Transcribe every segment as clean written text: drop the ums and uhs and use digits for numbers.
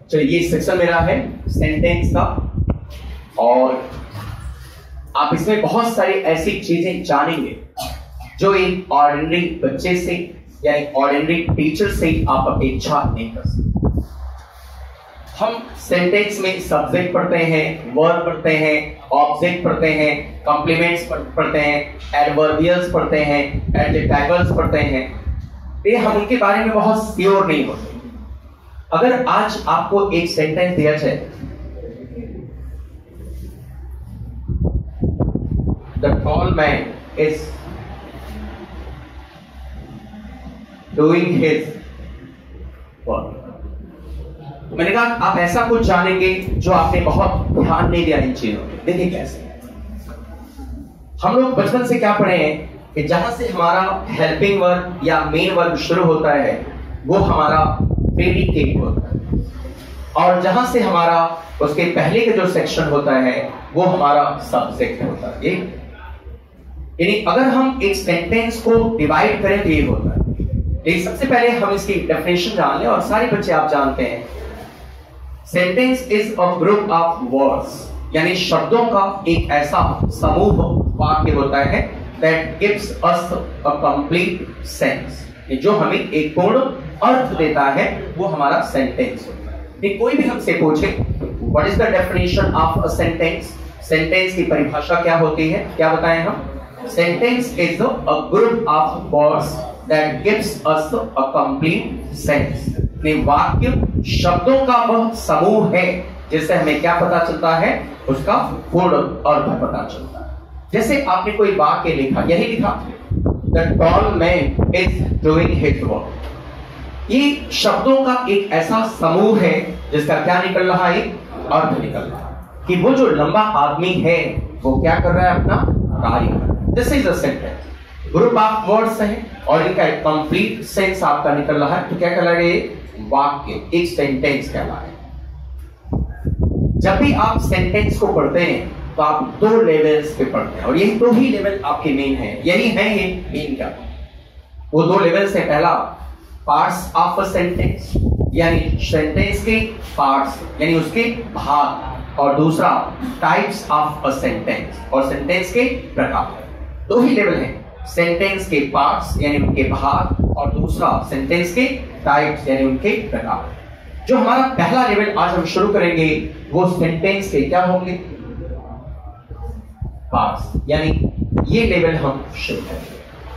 चलिए ये सेक्शन मेरा है सेंटेंस का, और आप इसमें बहुत सारी ऐसी चीजें जानेंगे जो एक ऑर्डिनरी बच्चे से या एक ऑर्डिनरी टीचर से आप अपेक्षा नहीं कर सकते। हम सेंटेंस में सब्जेक्ट पढ़ते हैं, वर्ब पढ़ते हैं, ऑब्जेक्ट पढ़ते हैं, कॉम्प्लीमेंट्स पढ़ते हैं, एडवर्बियल्स पढ़ते हैं, एडजेक्टिव्स पढ़ते हैं, ये हम उनके बारे में बहुत श्योर नहीं होते। अगर आज आपको एक सेंटेंस दिया जाए, the tall man is doing his work, तो मैंने कहा आप ऐसा कुछ जानेंगे जो आपने बहुत ध्यान नहीं दिया इन चीजों में। देखिए कैसे हम लोग बचपन से क्या पढ़े हैं कि जहां से हमारा हेल्पिंग वर्ब या मेन वर्ब शुरू होता है वो हमारा प्रेडिकेट होता है, और जहां से हमारा उसके पहले का जो सेक्शन होता है वो हमारा सब्जेक्ट होता है। यानी अगर हम एक सेंटेंस को डिवाइड करें तो ये होता है। लेकिन सबसे पहले हम इसकी डेफिनेशन जान लें, और सारे बच्चे आप जानते हैं sentence is a group of words, यानी शब्दों का एक ऐसा समूह वाक्य होता है that gives us a complete sense, जो हमें एक पूर्ण अर्थ देता है वो हमारा सेंटेंस होता है। कोई भी हमसे पूछे what is the definition of a sentence, sentence की परिभाषा क्या होती है, क्या बताएं हम? Sentence is a group of words that gives us a complete sense. वाक्य शब्दों का वह समूह है जिससे हमें क्या पता चलता है, उसका पूर्ण अर्थ पता चलता है। जैसे आपने कोई वाक्य लिखा, यही लिखा the tall man is doing his work. ये शब्दों का एक ऐसा समूह है जिसका क्या निकल रहा है, अर्थ निकल रहा है कि वो जो लंबा आदमी है वो क्या कर रहा है, अपना कार्य कर रहा है। This is a sentence, group of words है और इनका एक कंप्लीट सेंस आपका निकल रहा है, तो क्या कहलाएगा, वाक्य, एक सेंटेंस कहलाएगा। जब भी आप सेंटेंस को पढ़ते हैं तो आप दो लेवल्स पे पढ़ते हैं, और यही दो ही लेवल आपके मेन है, यही है ये मेन का। वो दो लेवल्स है, पहला पार्ट्स ऑफ अ सेंटेंस, यानी सेंटेंस के पार्ट्स यानी उसके भाग, और दूसरा टाइप्स ऑफ अ सेंटेंस, और सेंटेंस के प्रकार। दो ही लेवल हैं, सेंटेंस के पार्ट्स यानी उनके भाग, और दूसरा सेंटेंस के टाइप्स यानी उनके प्रकार। जो हमारा पहला लेवल आज हम शुरू करेंगे वो सेंटेंस के क्या होंगे, पार्ट्स, यानी ये लेवल हम शुरू करेंगे।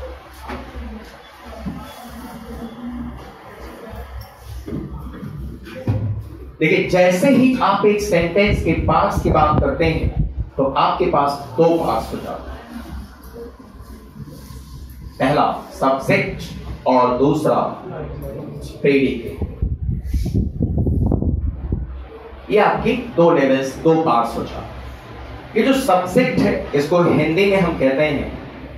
देखिए जैसे ही आप एक सेंटेंस के पार्ट्स की बात करते हैं तो आपके पास दो पार्ट्स हो जाते हैं, पहला सब्जेक्ट और दूसरा प्रेडिकेट। ये आपकी दो लेवल्स, दो पार्ट्स हो जाते हैं। ये जो सब्जेक्ट है इसको हिंदी में हम कहते हैं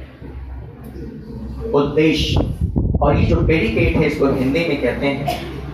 उद्देश्य, और ये जो प्रेडिकेट है इसको हिंदी में कहते हैं,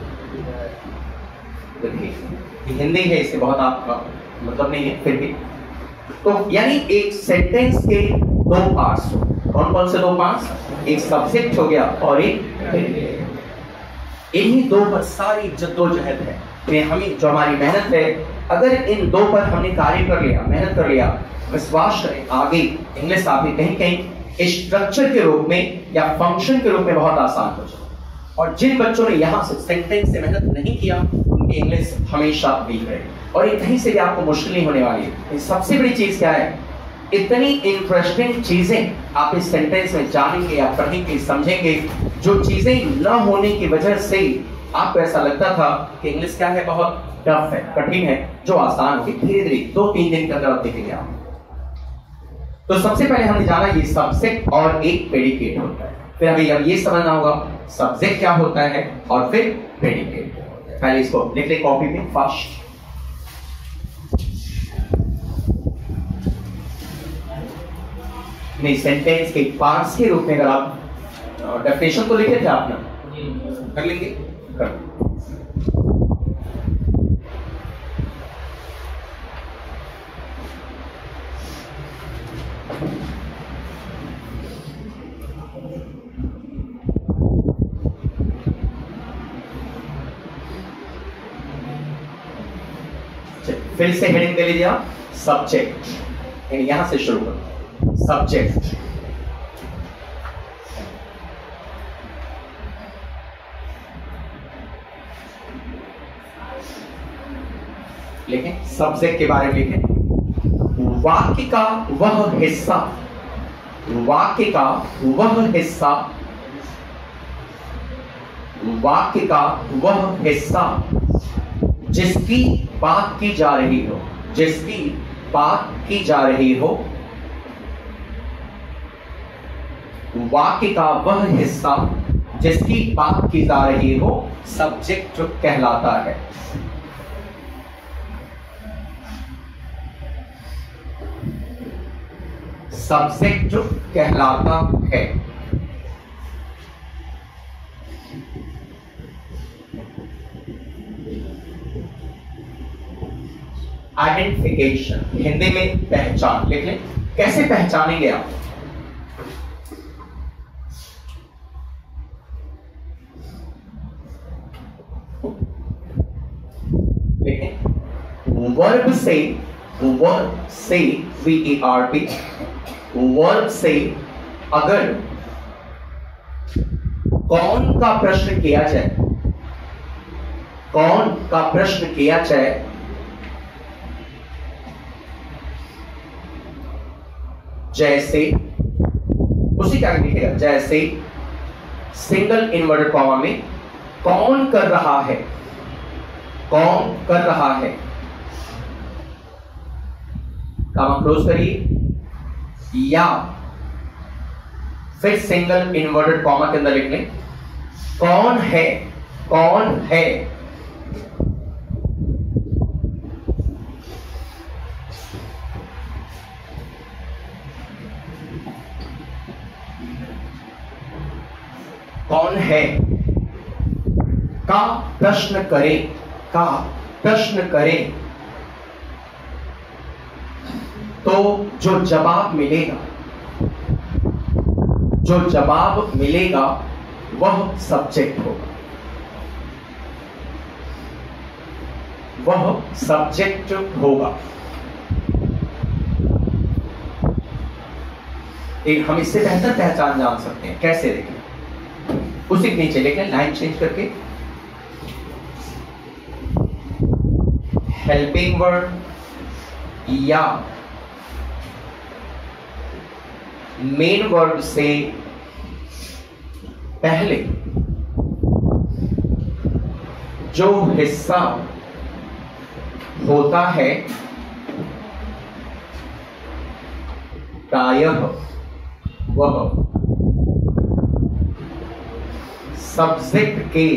हिंदी है इससे बहुत आपका मतलब नहीं है फिर भी, तो यानी एक सेंटेंस के दो पार्ट्स हो। कौन कौन से दो पार्ट्स, एक सब्जेक्ट हो गया और एक प्रेडिकेट। इन्हीं दो पर सारी जद्दोजहद है, हमें जो हमारी मेहनत है, अगर इन दो पर हमने कार्य कर लिया, मेहनत कर लिया, विश्वास करें आगे इंग्लिश आपकी कहीं कहीं स्ट्रक्चर के रूप में या फंक्शन के रूप में बहुत आसान हो जाए। और जिन बच्चों ने यहां से सेंटेंस से मेहनत नहीं किया उनकी इंग्लिश हमेशा वीक रहेगी, और ये कहीं से भी आपको मुश्किल नहीं होने वाली है। सबसे बड़ी चीज क्या है, इतनी इंटरेस्टिंग चीजें आप इस सेंटेंस में जानेंगे या पढ़ेंगे, समझेंगे, जो चीजें न होने की वजह से आपको ऐसा लगता था कि इंग्लिश क्या है, बहुत टफ है, कठिन है, जो आसान होगी धीरे धीरे 2-3 दिन के अंदर देखेंगे आप। तो सबसे पहले हमने जाना ये सब्जेक्ट और एक प्रेडिकेट होता है, फिर हमें अब ये समझना होगा सब्जेक्ट क्या होता है और फिर प्रेडिकेट। पहले इसको लिख ले कॉपी में फास्ट। नहीं, सेंटेंस के पार्ट्स के रूप में अगर आप डेफिनेशन तो लिखे थे आपने, कर लेंगे, कर। फिर से हेडिंग दे लीजिए आप, सब्जेक्ट, यानी यहां से शुरू करो, सब्जेक्ट। लिखें सब्जेक्ट के बारे में, लिखें वाक्य का वह हिस्सा, वाक्य का वह हिस्सा, वाक्य का वह हिस्सा जिसकी बात की जा रही हो, जिसकी बात की जा रही हो, वाक्य का वह हिस्सा जिसकी बात की जा रही हो सब्जेक्ट कहलाता है। सब्जेक्ट कहलाता है। आइडेंटिफिकेशन, हिंदी में पहचान, लिख लें। कैसे पहचानेंगे आप? लिखें वर्ब से, वर्ब से VERB, वर्ब से अगर कौन का प्रश्न किया जाए, कौन का प्रश्न किया जाए, जैसे उसी का लिखेगा, जैसे सिंगल इन्वर्टेड कॉमा में कौन कर रहा है, कौन कर रहा है, कॉमा क्लोज करिए, या फिर सिंगल इन्वर्टेड कॉमा के अंदर लिख लें कौन है, कौन है, कौन है का प्रश्न करें, का प्रश्न करें तो जो जवाब मिलेगा, जो जवाब मिलेगा वह सब्जेक्ट होगा, वह सब्जेक्ट होगा। एक हम इससे बेहतर पहचान जान सकते हैं, कैसे देखें, उसी के नीचे लिखें लाइन चेंज करके, हेल्पिंग वर्ड या मेन वर्ड से पहले जो हिस्सा होता है प्रायः वह सब्जेक्ट के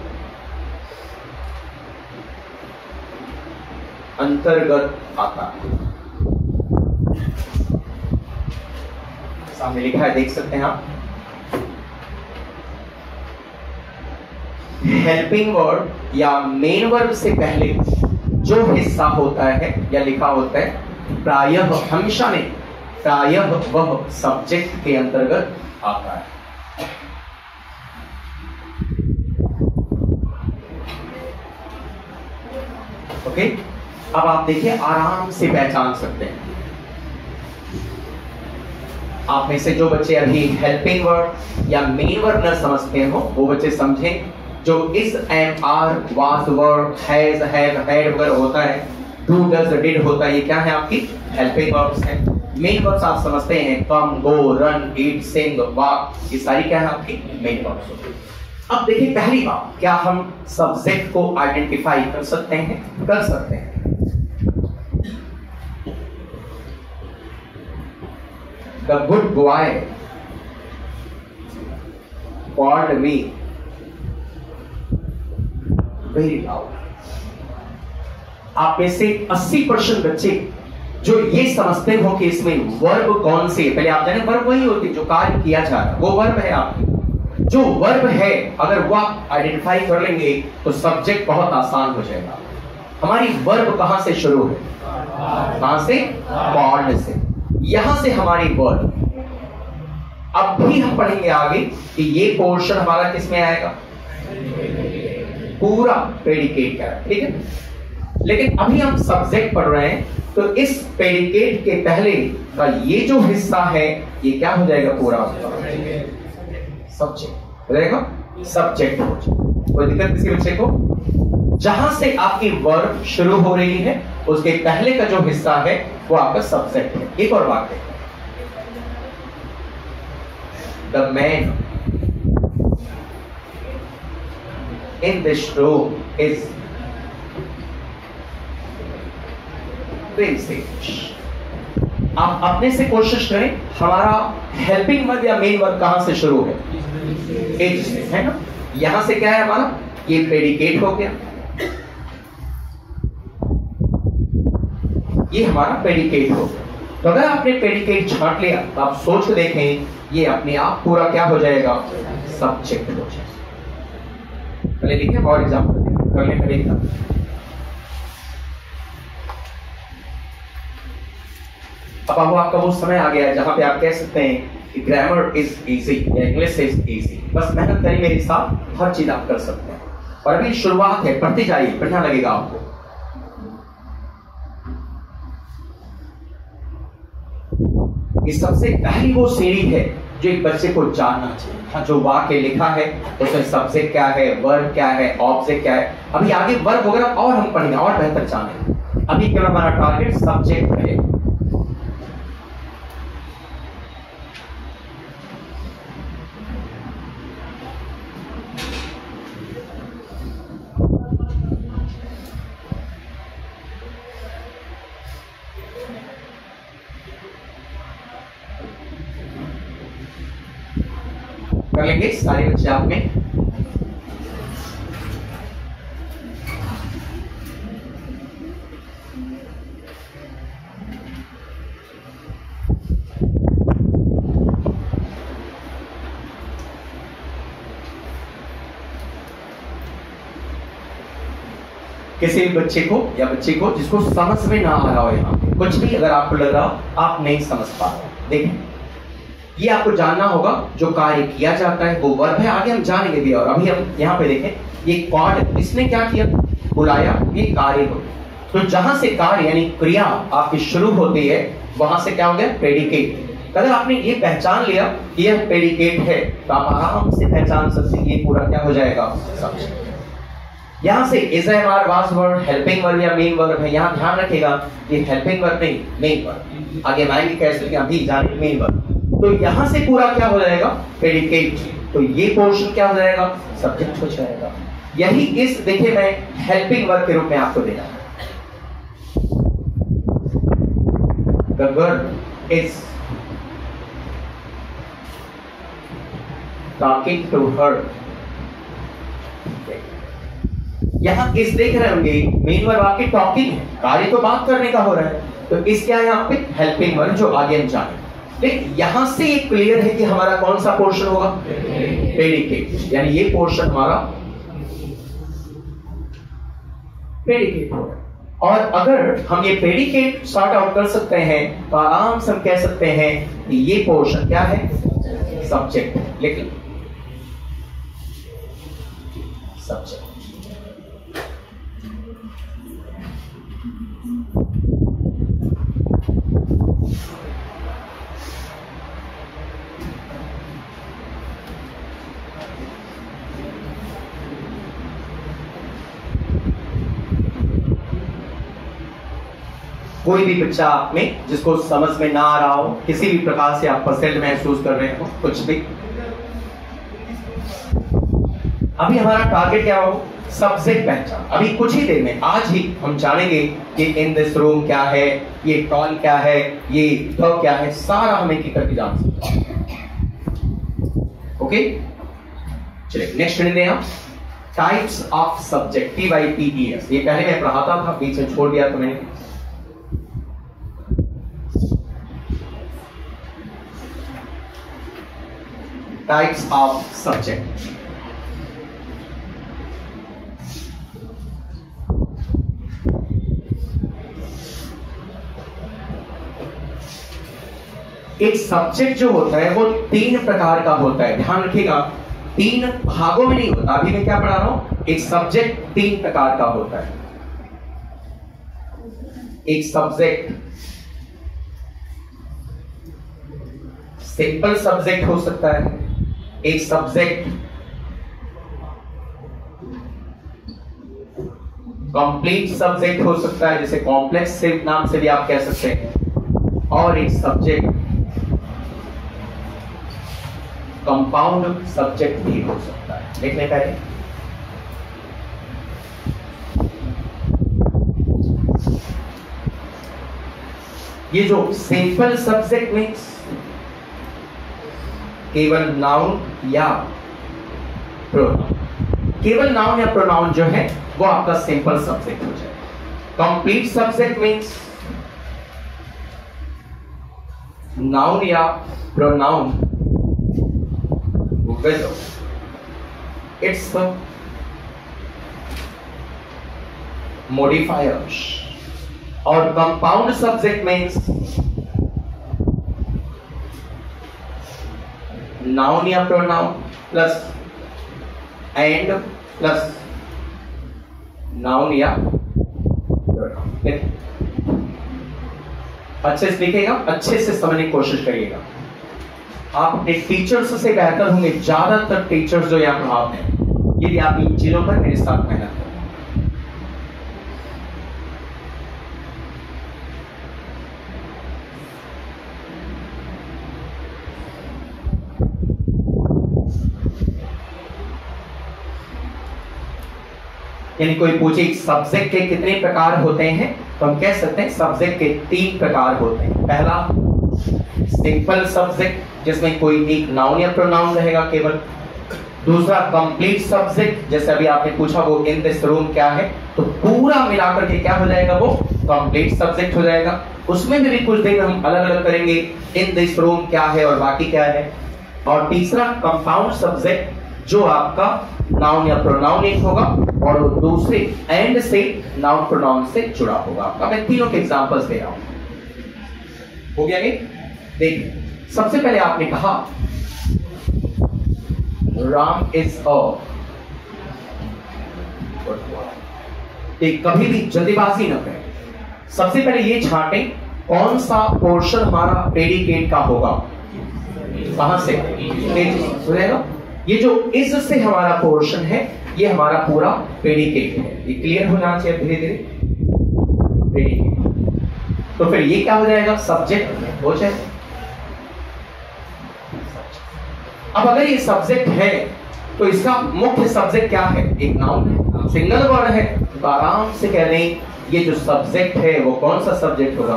अंतर्गत आता है। सामने लिखा है, देख सकते हैं आप, हेल्पिंग वर्ड या मेन वर्ब से पहले जो हिस्सा होता है या लिखा होता है प्रायः, हमेशा नहीं, प्रायः वह सब्जेक्ट के अंतर्गत आता है। ओके, अब आप देखिए आराम से पहचान सकते हैं। आप में से जो बच्चे अभी हेल्पिंग वर्ड या मेन वर्ड न समझते हो वो बच्चे समझें, जो is am are was were has have had वगैरह होता है, डू डज डिड होता है, ये क्या है आपकी हेल्पिंग वर्ब्स हैं। मेन वर्ब्स आप समझते हैं, कम गो रन ईट सिंग वॉक, ये सारी क्या है आपकी मेन वर्ब्स होती है। अब देखिए पहली बात, क्या हम सब्जेक्ट को आइडेंटिफाई कर सकते हैं? कर सकते हैं। The good boy called me very loud. आप में से 80% बच्चे जो ये समझते हो कि इसमें वर्ब कौन सी है, पहले आप जाने वर्ब वही होती है जो कार्य किया जा रहा है, वो वर्ब है आपकी। जो वर्ब है अगर वो आप आइडेंटिफाई कर लेंगे तो सब्जेक्ट बहुत आसान हो जाएगा। हमारी वर्ब कहां से शुरू है? कहां से? कॉल्ड से। यहां से हमारी वर्ब। अब भी हम पढ़ेंगे आगे कि ये पोर्शन हमारा किस में आएगा? पूरा प्रेडिकेट का, ठीक है। लेकिन अभी हम सब्जेक्ट पढ़ रहे हैं, तो इस प्रेडिकेट के पहले का ये जो हिस्सा है ये क्या हो जाएगा? पूरा सब्जेक्ट हो जाएगा, सब्जेक्ट हो जाएगा। कोई दिक्कत किसी बच्चे को? जहां से आपकी वर्ब शुरू हो रही है उसके पहले का जो हिस्सा है वो आपका सब्जेक्ट है। एक और बात है, the man in this room is आप अपने से कोशिश करें, हमारा हेल्पिंग वर्ब या मेन वर्ब कहां से शुरू है? इज से, है ना? यहां से क्या है हमारा? ये प्रेडिकेट हो गया, ये हमारा प्रेडिकेट हो गया। तो अगर आपने प्रेडिकेट छांट लिया तो आप सोच के देखें, ये अपने आप पूरा क्या हो जाएगा? सब्जेक्ट हो जाएगा। पहले लिखे और एग्जाम्पल करने पड़ेगा। अब आपका वो समय आ गया है जहां पे आप कह सकते हैं कि ग्रामर इज इजी या इंग्लिश इज इजी, बस मेहनत करिए मेरे साथ, हर चीज आप कर सकते हैं। और अभी शुरुआत है, पढ़ते जाइए, बढ़िया लगेगा आपको। ये सबसे पहली वो सीढ़ी है जो एक बच्चे को जानना चाहिए। हाँ, जो वाक्य लिखा है उसमें सब्जेक्ट क्या है, वर्ब क्या है, ऑब्जेक्ट क्या है। अभी आगे वर्ब वगैरह और हम पढ़ेंगे और बेहतर जानेंगे। अभी केवल हमारा टारगेट सब्जेक्ट है। कर लेंगे सारे बच्चे आप में। किसी भी बच्चे को या बच्चे को जिसको समझ में ना आ रहा हो, यहाँ पे कुछ भी अगर आपको लग रहा हो आप नहीं समझ पा रहे, देखें ये आपको जानना होगा जो कार्य किया जाता है वो वर्ब है, आगे हम जानेंगे भी। और अभी हम यहाँ पे देखें, ये कॉर्ड, इसने क्या किया? बुलाया, ये कार्य हो। तो जहां से कार्य यानी क्रिया आपकी शुरू होती है वहां से क्या हो गया? प्रेडिकेट। अगर आपने ये पहचान लिया कि यह प्रेडिकेट है तो आप आराम से पहचान सकते हैं ये पूरा क्या हो जाएगा? सब्जेक्ट। यहां से इज है हमारा वाज वर्ब, हेल्पिंग वर्ब या मेन वर्ब है। यहां ध्यान रखिएगा ये हेल्पिंग वर्ब नहीं, मेन वर्ब। आगे आएंगे कैसे कि अभी जाने मेन वर्ब। तो यहां से पूरा क्या हो जाएगा? प्रेडिकेट। तो ये पोर्शन क्या हो जाएगा? सब्जेक्ट हो जाएगा। यही इस देखिए मैं हेल्पिंग वर्ब के रूप में आपको दे रहा हूं। The verb is talking to her। यहां इस देख रहे होंगे मेन वर्ब आपकी टॉकिंग है, कार्य तो बात करने का हो रहा है। तो इस क्या है यहाँ पे? हेल्पिंग वर्ब, जो आगे हम जाने। लेकिन यहां से ये क्लियर है कि हमारा कौन सा पोर्शन होगा? प्रेडिकेट। यानी ये पोर्शन हमारा प्रेडिकेट होगा। और अगर हम ये प्रेडिकेट सॉर्ट आउट कर सकते हैं तो आराम से हम कह सकते हैं कि ये पोर्शन क्या है? सब्जेक्ट। लेकिन सब्जेक्ट कोई भी बच्चा आप में जिसको समझ में ना आ रहा हो, किसी भी प्रकार से आप पसंद महसूस कर रहे हो, कुछ भी, अभी हमारा टारगेट क्या हो? सब्जेक्ट पहचान। अभी कुछ ही देर में, आज ही हम जानेंगे कि इन दिस रूम क्या है, ये टॉल क्या है, ये द क्या है, सारा हम एक करके जान सकते हैं। ओके, चलिए नेक्स्ट पढ़ते हैं। Types of subject, TYPES। ये पहले मैं पढ़ाता था, बीच में छोड़ दिया तो मैंने। Types of subject। एक सब्जेक्ट जो होता है वो 3 प्रकार का होता है, ध्यान रखिएगा। 3 भागों में नहीं होता। अभी मैं क्या पढ़ा रहा हूं? एक सब्जेक्ट 3 प्रकार का होता है। एक सब्जेक्ट सिंपल सब्जेक्ट हो सकता है, एक सब्जेक्ट कंप्लीट सब्जेक्ट हो सकता है, जैसे कॉम्प्लेक्स से नाम से भी आप कह सकते हैं, और एक सब्जेक्ट कंपाउंड सब्जेक्ट भी हो सकता है। देखने पहले ये जो सिंपल सब्जेक्ट मीन्स केवल नाउन या प्रोनाउन, केवल नाउन या प्रोनाउन जो है वो आपका सिंपल सब्जेक्ट हो जाए। कंप्लीट सब्जेक्ट मीन्स नाउन या प्रोनाउन with its modifiers, और कंपाउंड सब्जेक्ट मीन्स नाउन या pronoun plus and plus noun या प्रोनाउन। अच्छे से लिखेगा, अच्छे से समझने की कोशिश करिएगा। आप अपने टीचर्स से बेहतर होंगे, ज्यादातर टीचर्स जो यहाँ पढ़ाते हैं, यदि आप इन चीजों पर मेरे साथ मेहनत करें। यानी कोई पूछे सब्जेक्ट के कितने प्रकार होते हैं, तो हम कह सकते हैं सब्जेक्ट के 3 प्रकार होते हैं। पहला सिंपल सब्जेक्ट जिसमें कोई एक नाउन या प्रोनाउन रहेगा केवल। दूसरा कंप्लीट सब्जेक्ट, जैसे अभी आपने पूछा वो इन दिस रूम क्या है, तो पूरा मिलाकर के क्या हो जाएगा, वो कंप्लीट सब्जेक्ट हो जाएगा। उसमें भी कुछ दिन हम अलग अलग करेंगे, इन दिस रूम क्या है और बाकी क्या है। और तीसरा कंपाउंड सब्जेक्ट जो आपका नाउन या प्रोनाउन एक होगा और दूसरे एंड से नाउन प्रोनाउन से जुड़ा होगा आपका। मैं तीनों के एग्जांपल्स दे रहा हूं, हो गया ये। देखिए सबसे पहले आपने कहा राम इज अ, कभी भी जल्दीबाजी न करें। सबसे पहले ये छांटें कौन सा पोर्शन हमारा प्रेडिकेट का होगा, कहां से सुनेगा। ये जो इस से हमारा पोर्शन है ये हमारा पूरा प्रेडिकेट है, ये क्लियर हो जाना चाहिए धीरे धीरे। प्रेडिकेट तो फिर ये क्या हो जाएगा, सब्जेक्ट हो जाए। अब अगर ये सब्जेक्ट है तो इसका मुख्य सब्जेक्ट क्या है, एक नाउन है, सिंगल वर्ड है, तो आराम से कह दें ये जो सब्जेक्ट है वो कौन सा सब्जेक्ट होगा।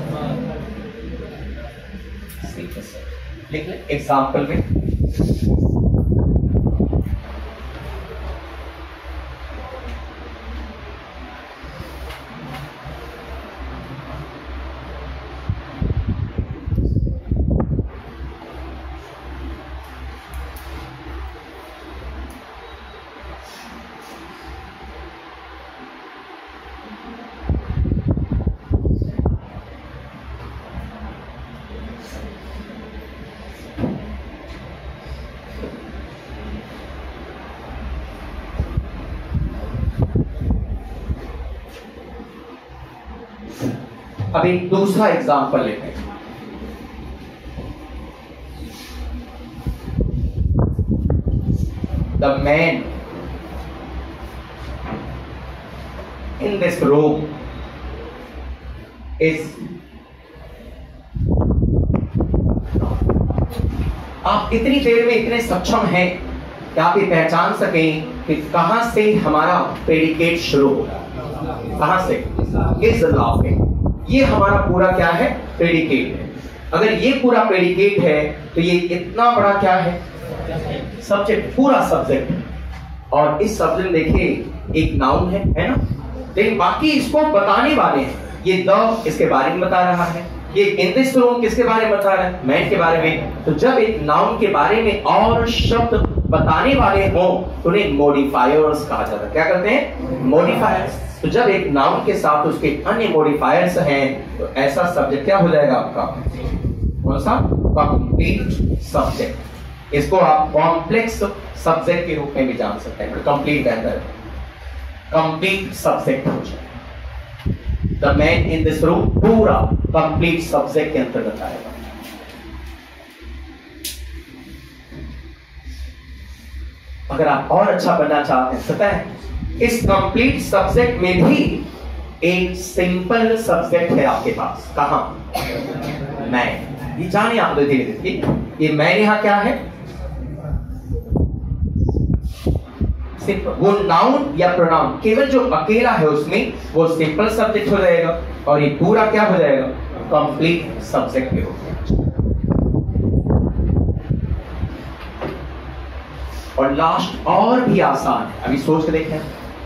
लेकिन एग्जाम्पल में अब एक दूसरा एग्जाम्पल लेते हैं। The man in this room is, आप इतनी देर में इतने सक्षम हैं कि आप ये पहचान सकें कि कहां से हमारा प्रेडिकेट शुरू होगा, कहां से इज लाफिंग। ये हमारा पूरा क्या है, प्रेडिकेट है। अगर ये पूरा प्रेडिकेट है तो ये इतना बड़ा क्या है, सब्जेक्ट, पूरा सब्जेक्ट। और इस सब्जेक्ट देखिए एक नाउन है ना, लेकिन बाकी इसको बताने वाले हैं। ये द इसके बारे में बता रहा है, ये इन दिस रूम किसके बारे में बता रहा है, मैन के बारे में। तो जब एक नाउन के बारे में और शब्द बताने वाले हो तो उन्हें मॉडिफायर्स कहा जाता है। क्या करते हैं, मॉडिफायर्स। तो जब एक नाउन के साथ उसके अन्य मॉडिफायर्स हैं तो ऐसा सब्जेक्ट क्या हो जाएगा आपका, कौन सा, कंप्लीट सब्जेक्ट। इसको आप कॉम्प्लेक्स सब्जेक्ट के रूप में भी जान सकते हैं, कंप्लीट बेहतर, कंप्लीट सब्जेक्ट हो जाए। The man in this room पूरा कंप्लीट सब्जेक्ट के अंतर्गत आएगा। अगर आप और अच्छा बनना चाहते हैं, पता है इस कंप्लीट सब्जेक्ट में भी एक सिंपल सब्जेक्ट है आपके पास। कहां? मैं। ये जानिए आप धीरे धीरे, ये मैं यहां क्या है? सिंपल। वो नाउन या प्रोनाउन केवल जो अकेला है उसमें वो सिंपल सब्जेक्ट हो जाएगा, और ये पूरा क्या हो जाएगा? कंप्लीट सब्जेक्ट हो जाएगा। और लास्ट और भी आसान है, अभी सोच के देखें।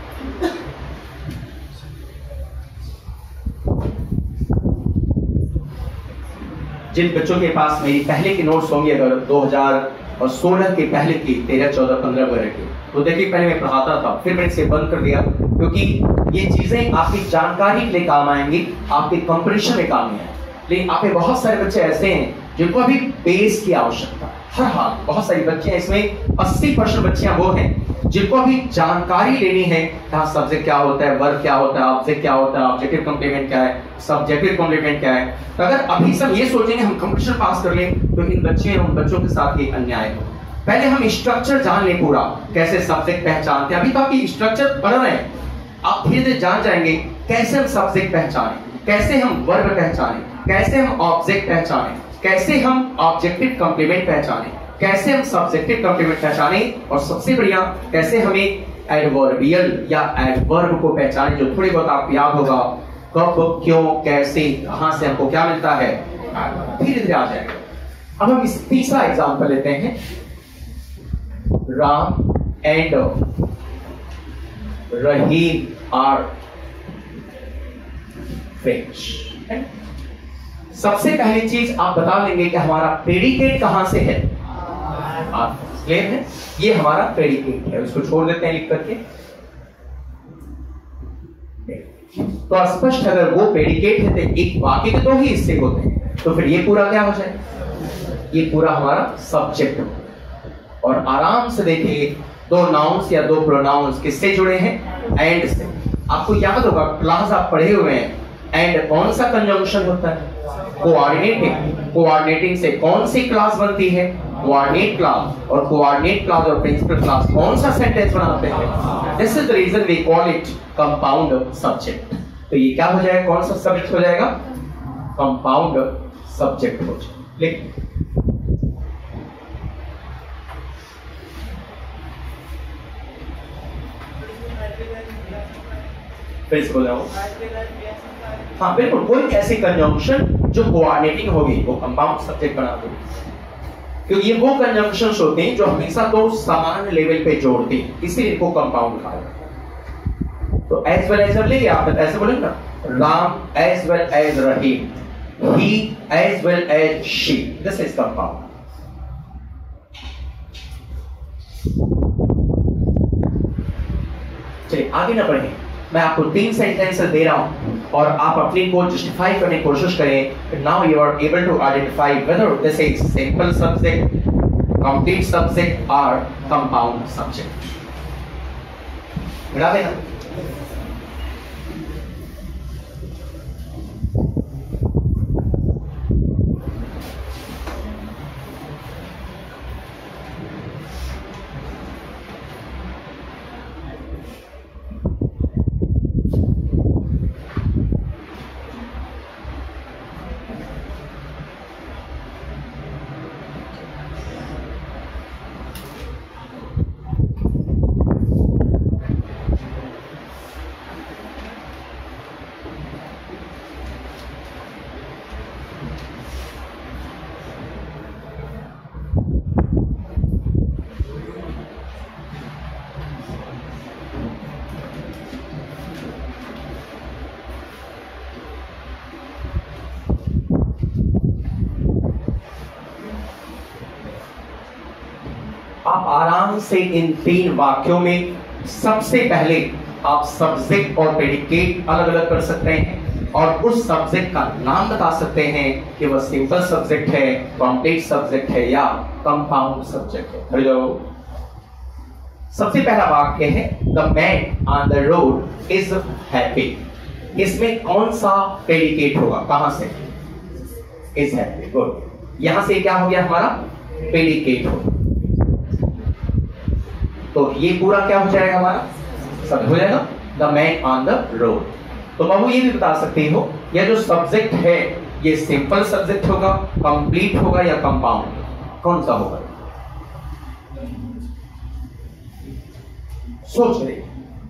जिन बच्चों के पास मेरी पहले की नोट्स होंगे, अगर 2016 के पहले की 13, 14, 15 वगैरह की, तो देखिए पहले मैं पढ़ाता था, फिर मैंने इसे बंद कर दिया, क्योंकि ये चीजें आपकी जानकारी के लिए काम आएंगी, आपके कंप्रेशन में काम नहीं आएंगी। लेकिन आप बहुत सारे बच्चे ऐसे हैं जिनको अभी बेस की आवश्यकता है। हर हाल बहुत सारी बच्चे हैं, इसमें 80% बच्चियां वो हैं जिनको अभी जानकारी लेनी है, कहाँ सब्जेक्ट क्या होता है, वर्ब क्या होता है, ऑब्जेक्ट क्या होता है, ऑब्जेक्टिव कॉम्प्लीमेंट क्या है, सब्जेक्टिव कॉम्प्लीमेंट क्या है। तो अगर अभी सब ये सोचेंगे हम कंप्यूटर पास कर लें, तो इन बच्चों के साथ ये अन्याय हो। पहले हम स्ट्रक्चर जान लें पूरा, कैसे सब्जेक्ट पहचानते हैं। अभी तो आपकी स्ट्रक्चर पढ़ रहे हैं, आप धीरे धीरे जान जाएंगे कैसे हम सब्जेक्ट पहचानें, कैसे हम वर्ब पहचानें, कैसे हम ऑब्जेक्ट पहचानें, कैसे हम ऑब्जेक्टिव कॉम्प्लीमेंट पहचानें, कैसे हम सब्जेक्टिव कॉम्प्लीमेंट पहचानें, और सबसे बढ़िया कैसे हमें एडवर्बियल या एडवर्ब को पहचानें, जो थोड़ी बहुत आपको याद होगा, कब, क्यों, कैसे, कहां से हमको क्या मिलता है, धीरे धीरे आ जाएगा। अब हम इस तीसरा एग्जांपल लेते हैं, Ram and Rahim are friends. सबसे पहली चीज आप बता लेंगे कि हमारा प्रेडिकेट कहां से है। क्लियर है? ये हमारा प्रेडिकेट है, उसको छोड़ देते हैं लिख करके। तो स्पष्ट, अगर वो प्रेडिकेट है तो एक वाक्य के दो ही हिस्से होते हैं, तो फिर ये पूरा क्या हो जाए? ये पूरा हमारा सब्जेक्ट हो। और आराम से देखिए, दो नाउन्स या दो प्रोनाउंस किससे जुड़े हैं? एंड से। आपको याद होगा, क्लास आप पढ़े हुए हैं, एंड कौन सा कंजंक्शन होता है? कोऑर्डिनेटिंग। कोऑर्डिनेटिंग से कौन सी क्लास बनती है? Coordinate class. और कोऑर्डिनेट क्लास और प्रिंसिपल क्लास कौन सा सेंटेंस बनाते हैं? This is the reason we call it compound subject. तो ये क्या हो जाएगा? कौन सा सब्जेक्ट हो जाएगा? कंपाउंड सब्जेक्ट हो जाएगा। लेकिन फिर से बोला हूं, हाँ बिल्कुल, कोई ऐसी कंजंक्शन जो कोऑर्डिनेटिंग होगी वो कंपाउंड सब्जेक्ट बना देगी, क्योंकि ये वो कंजंक्शंस होते हैं जो हमेशा दो समान लेवल पे जोड़ते हैं, इसीलिए इनको कंपाउंड कहा जाता है। तो एज वेल एज ले आप ऐसे बोलेंगे ना, Ram as well as Rahim, he as well as she, this is compound। चलिए आगे ना बढ़े, मैं आपको 3 सेंटेंसेस दे रहा हूं और आप अपने को जस्टिफाई करने की कोशिश करें। Now you are able to identify whether this is simple subject, complete subject और कंपाउंड सब्जेक्ट। मिला देना। आप आराम से इन 3 वाक्यों में सबसे पहले आप सब्जेक्ट और प्रेडिकेट अलग अलग कर सकते हैं और उस सब्जेक्ट का नाम बता सकते हैं कि वह सिंपल सब्जेक्ट है, कंप्लीट सब्जेक्ट है या कंपाउंड सब्जेक्ट है। हेलो, सबसे पहला वाक्य है the man on the road is happy. इसमें कौन सा प्रेडिकेट होगा, कहां से? इस है, गुड। यहां से क्या हो गया हमारा प्रेडिकेट हो, तो ये पूरा क्या हो जाएगा हमारा, सब हो जाएगा the man on the road. तो बाबू ये भी बता सकते हो यह जो सब्जेक्ट है ये सिंपल सब्जेक्ट होगा, कंप्लीट होगा या कंपाउंड, कौन सा होगा? सोच रहे।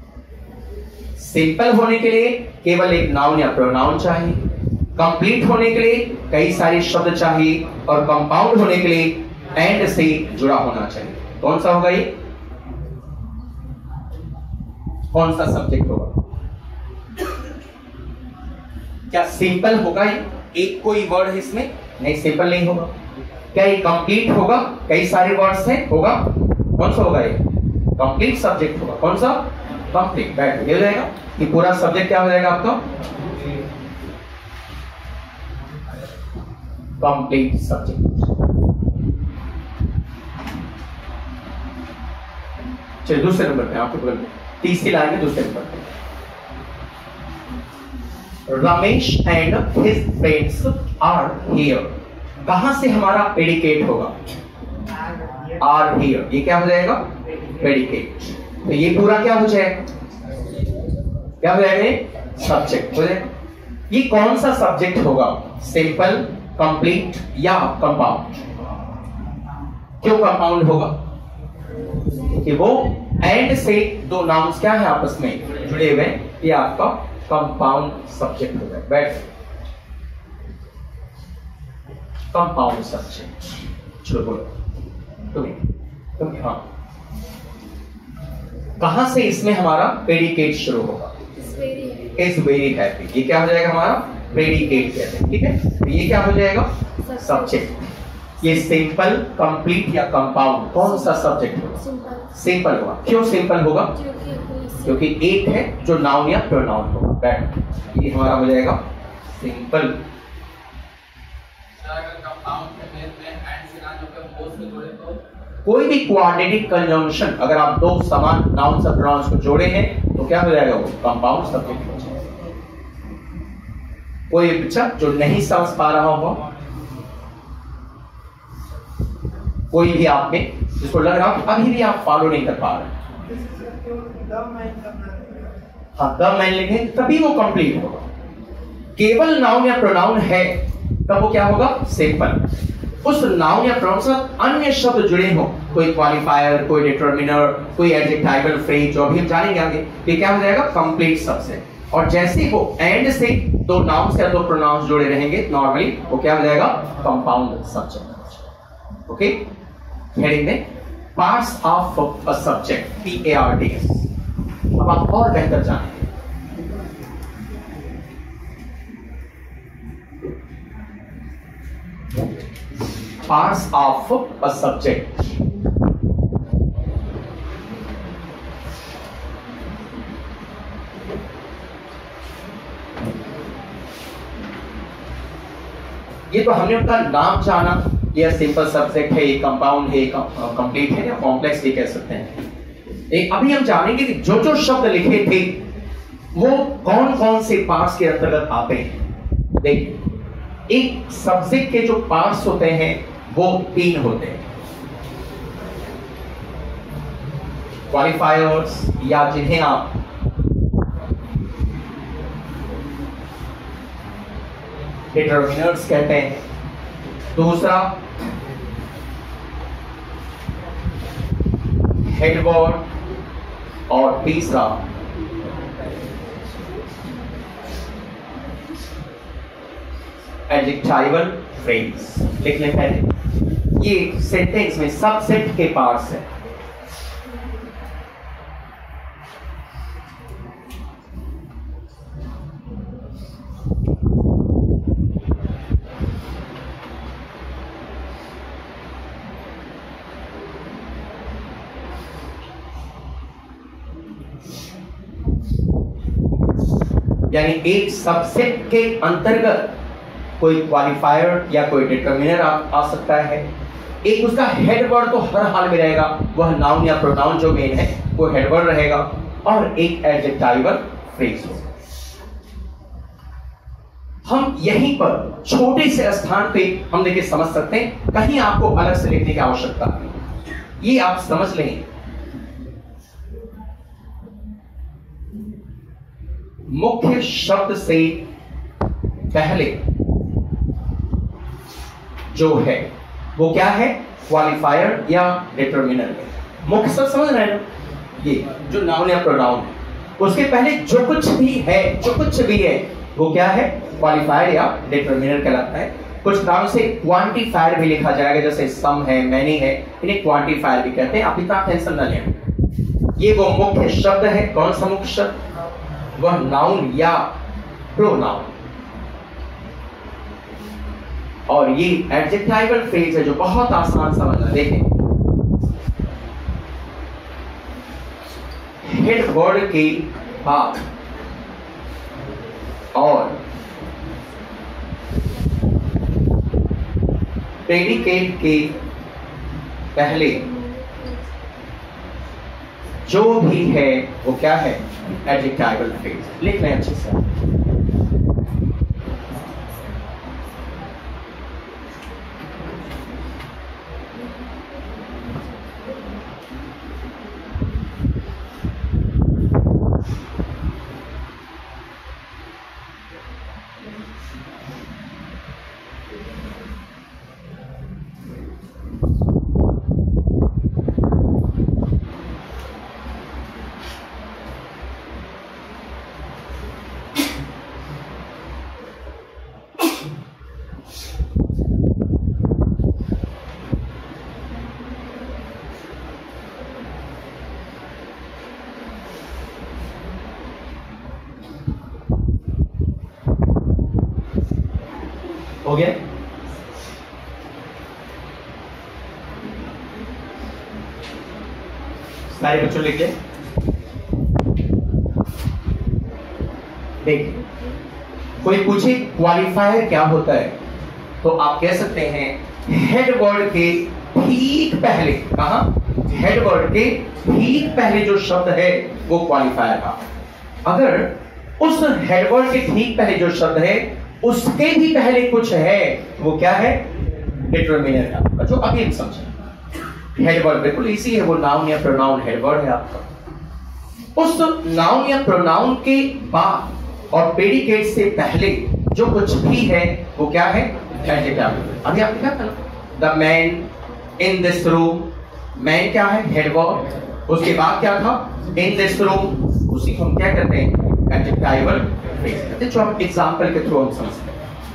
सिंपल होने के लिए केवल एक नाउन या प्रोनाउन चाहिए, कंप्लीट होने के लिए कई सारे शब्द चाहिए, और कंपाउंड होने के लिए एंड से जुड़ा होना चाहिए। कौन सा होगा ये, कौन सा सब्जेक्ट होगा? क्या सिंपल होगा ये, एक कोई वर्ड है इसमें? नहीं, सिंपल नहीं होगा। क्या ये कंप्लीट होगा, कई सारे वर्ड्स हैं, होगा? कौन सा होगा ये? कंप्लीट सब्जेक्ट होगा। कौन सा? कंप्लीट। बैठ हो जाएगा, ये पूरा सब्जेक्ट क्या हो जाएगा आपका? Complete subject. चलिए दूसरे नंबर पे, आपके बगल में तीसरी लाइन में दूसरे नंबर पे, Ramesh and his friends are here. कहां से हमारा प्रेडिकेट होगा? Are here. ये क्या हो जाएगा? प्रेडिकेट। तो ये पूरा क्या हो जाएगा? क्या हो जाएगा? सब्जेक्ट हो जाएगा। ये कौन सा सब्जेक्ट होगा? सिंपल, कंप्लीट या कंपाउंड? क्यों कंपाउंड होगा? कि वो एंड से दो नाउन्स क्या है आपस में जुड़े हुए, ये आपका कंपाउंड सब्जेक्ट होगा। बैठ, कंपाउंड सब्जेक्ट। चलो बोलो तुम्हें हाँ, कहां से इसमें हमारा प्रेडिकेट शुरू होगा? Is very happy. ये क्या हो जाएगा हमारा? प्रेडिकेट कहते हैं, ठीक है। तो ये क्या हो जाएगा? सब्जेक्ट। ये सिंपल, कंप्लीट या कंपाउंड, कौन सा सब्जेक्ट होगा? सिंपल होगा। क्यों सिंपल होगा? क्योंकि एक है जो नाउन या प्रोनाउन होगा। बैठ, ये हमारा हो जाएगा सिंपल। कोई भी क्वाड्रेटिक कंजंक्शन अगर आप दो समान नाउन और प्रोनाउंस को जोड़े हैं तो क्या हो जाएगा? वो कंपाउंड सब्जेक्ट हो जाएगा। कोई बच्चा जो नहीं समझ पा रहा होगा, कोई भी आप में जिसको लग रहा है अभी भी आप फॉलो नहीं कर पा रहे, हाँ द मैन लिखे तभी वो कंप्लीट होगा। केवल नाउन या प्रोनाउन है तब वो क्या होगा? सिंपल। उस नाउन या प्रोनाउन से अन्य शब्द जुड़े हो, कोई क्वालिफायर, कोई डिटरमिनर, कोई एडजेक्टिवल फ्रेज, जो अभी हम जानेंगे आगे, ये क्या हो जाएगा? Complete subject. और जैसे ही वो एंड से दो नाउन्स या दो प्रोनाउंस जुड़े रहेंगे नॉर्मली, वो क्या हो जाएगा? Compound subject. ओके, हेडिंग में parts of a subject, PARTS। अब आप और बेहतर जानेंगे। Parts of a subject। ये तो हमने उनका नाम जाना, ये सिंपल सब्जेक्ट है, ये कंपाउंड है, कंप्लीट है या कॉम्प्लेक्स भी कह सकते हैं। एक अभी हम जानेंगे कि जो जो शब्द लिखे थे वो कौन कौन से पार्ट्स के अंतर्गत आते हैं। देखिए, एक सब्जेक्ट के जो पार्ट्स होते हैं वो 3 होते हैं। क्वालिफायर्स या जिन्हें आप डिटरमिनर्स कहते हैं, दूसरा हेडवर्ड, और तीसरा एडजेक्टिवल फ्रेज। लिख लें पहले, ये सेंटेंस में सबसेट के पार्ट्स हैं। यानी एक सबसेट के अंतर्गत कोई क्वालिफायर या कोई डिटरमिनर आ सकता है। एक उसका हेडवर्ड तो हर हाल में रहेगा, वह नाउन या प्रोनाउन जो मेन है वो हेडवर्ड रहेगा, और एक एडजेक्टिवल फ्रेज होगा। हम यहीं पर छोटे से स्थान पे हम देखिए समझ सकते हैं, कहीं आपको अलग से लिखने की आवश्यकता नहीं। ये आप समझ लें, मुख्य शब्द से पहले जो है वो क्या है, क्वालिफायर या डिटरमिनर है। मुख्य शब्द समझ रहे हैं ना, ये जो नाउन या प्रोनाउन है, उसके पहले जो कुछ भी है वो क्या है, क्वालिफायर या डिटरमिनर कहलाता है। कुछ नाम से क्वांटिफायर भी लिखा जाएगा, जैसे सम है, मैनी है, इन्हें क्वांटिफायर भी कहते हैं। आप इतना टेंशन न लें। ये वो मुख्य शब्द है। कौन सा मुख्य शब्द? वह नाउन या प्रोनाउन। और ये एडजेक्टिवल फ्रेज है जो बहुत आसान समझना। देखें, हेड वर्ड के बाद और प्रेडिकेट के पहले जो भी है वो क्या है, एडजेक्टिवल फ्रेज। लिख लें अच्छे से। हो गया? सारे बच्चों लिख ले। देखिए, कोई पूछे क्वालिफायर क्या होता है, तो आप कह सकते हैं हेड वर्ड के ठीक पहले। कहा? हेड वर्ड के ठीक पहले जो शब्द है वो क्वालिफायर का। अगर उस हेड वर्ड के ठीक पहले जो शब्द है उसके भी पहले कुछ है, वो क्या है, डिटरमिनर का। जो अभी हम समझे, हेड वर्ड बिल्कुल इसी है, वो नाउन या प्रोनाउन हेड वर्ड है आपका। उस नाउन या प्रोनाउन के बाद और प्रेडिकेट से पहले जो कुछ भी है वो क्या है, एडजेक्टिव। अभी आपने क्या कहा, the man in this room. Man क्या है, हेड वर्ड। उसके बाद क्या था, इन दिस रूम। उसी को हम क्या कहते हैं, एडजेक्टिवल फ्रेज। जो हम एग्जांपल के थ्रू हम समझते हैं।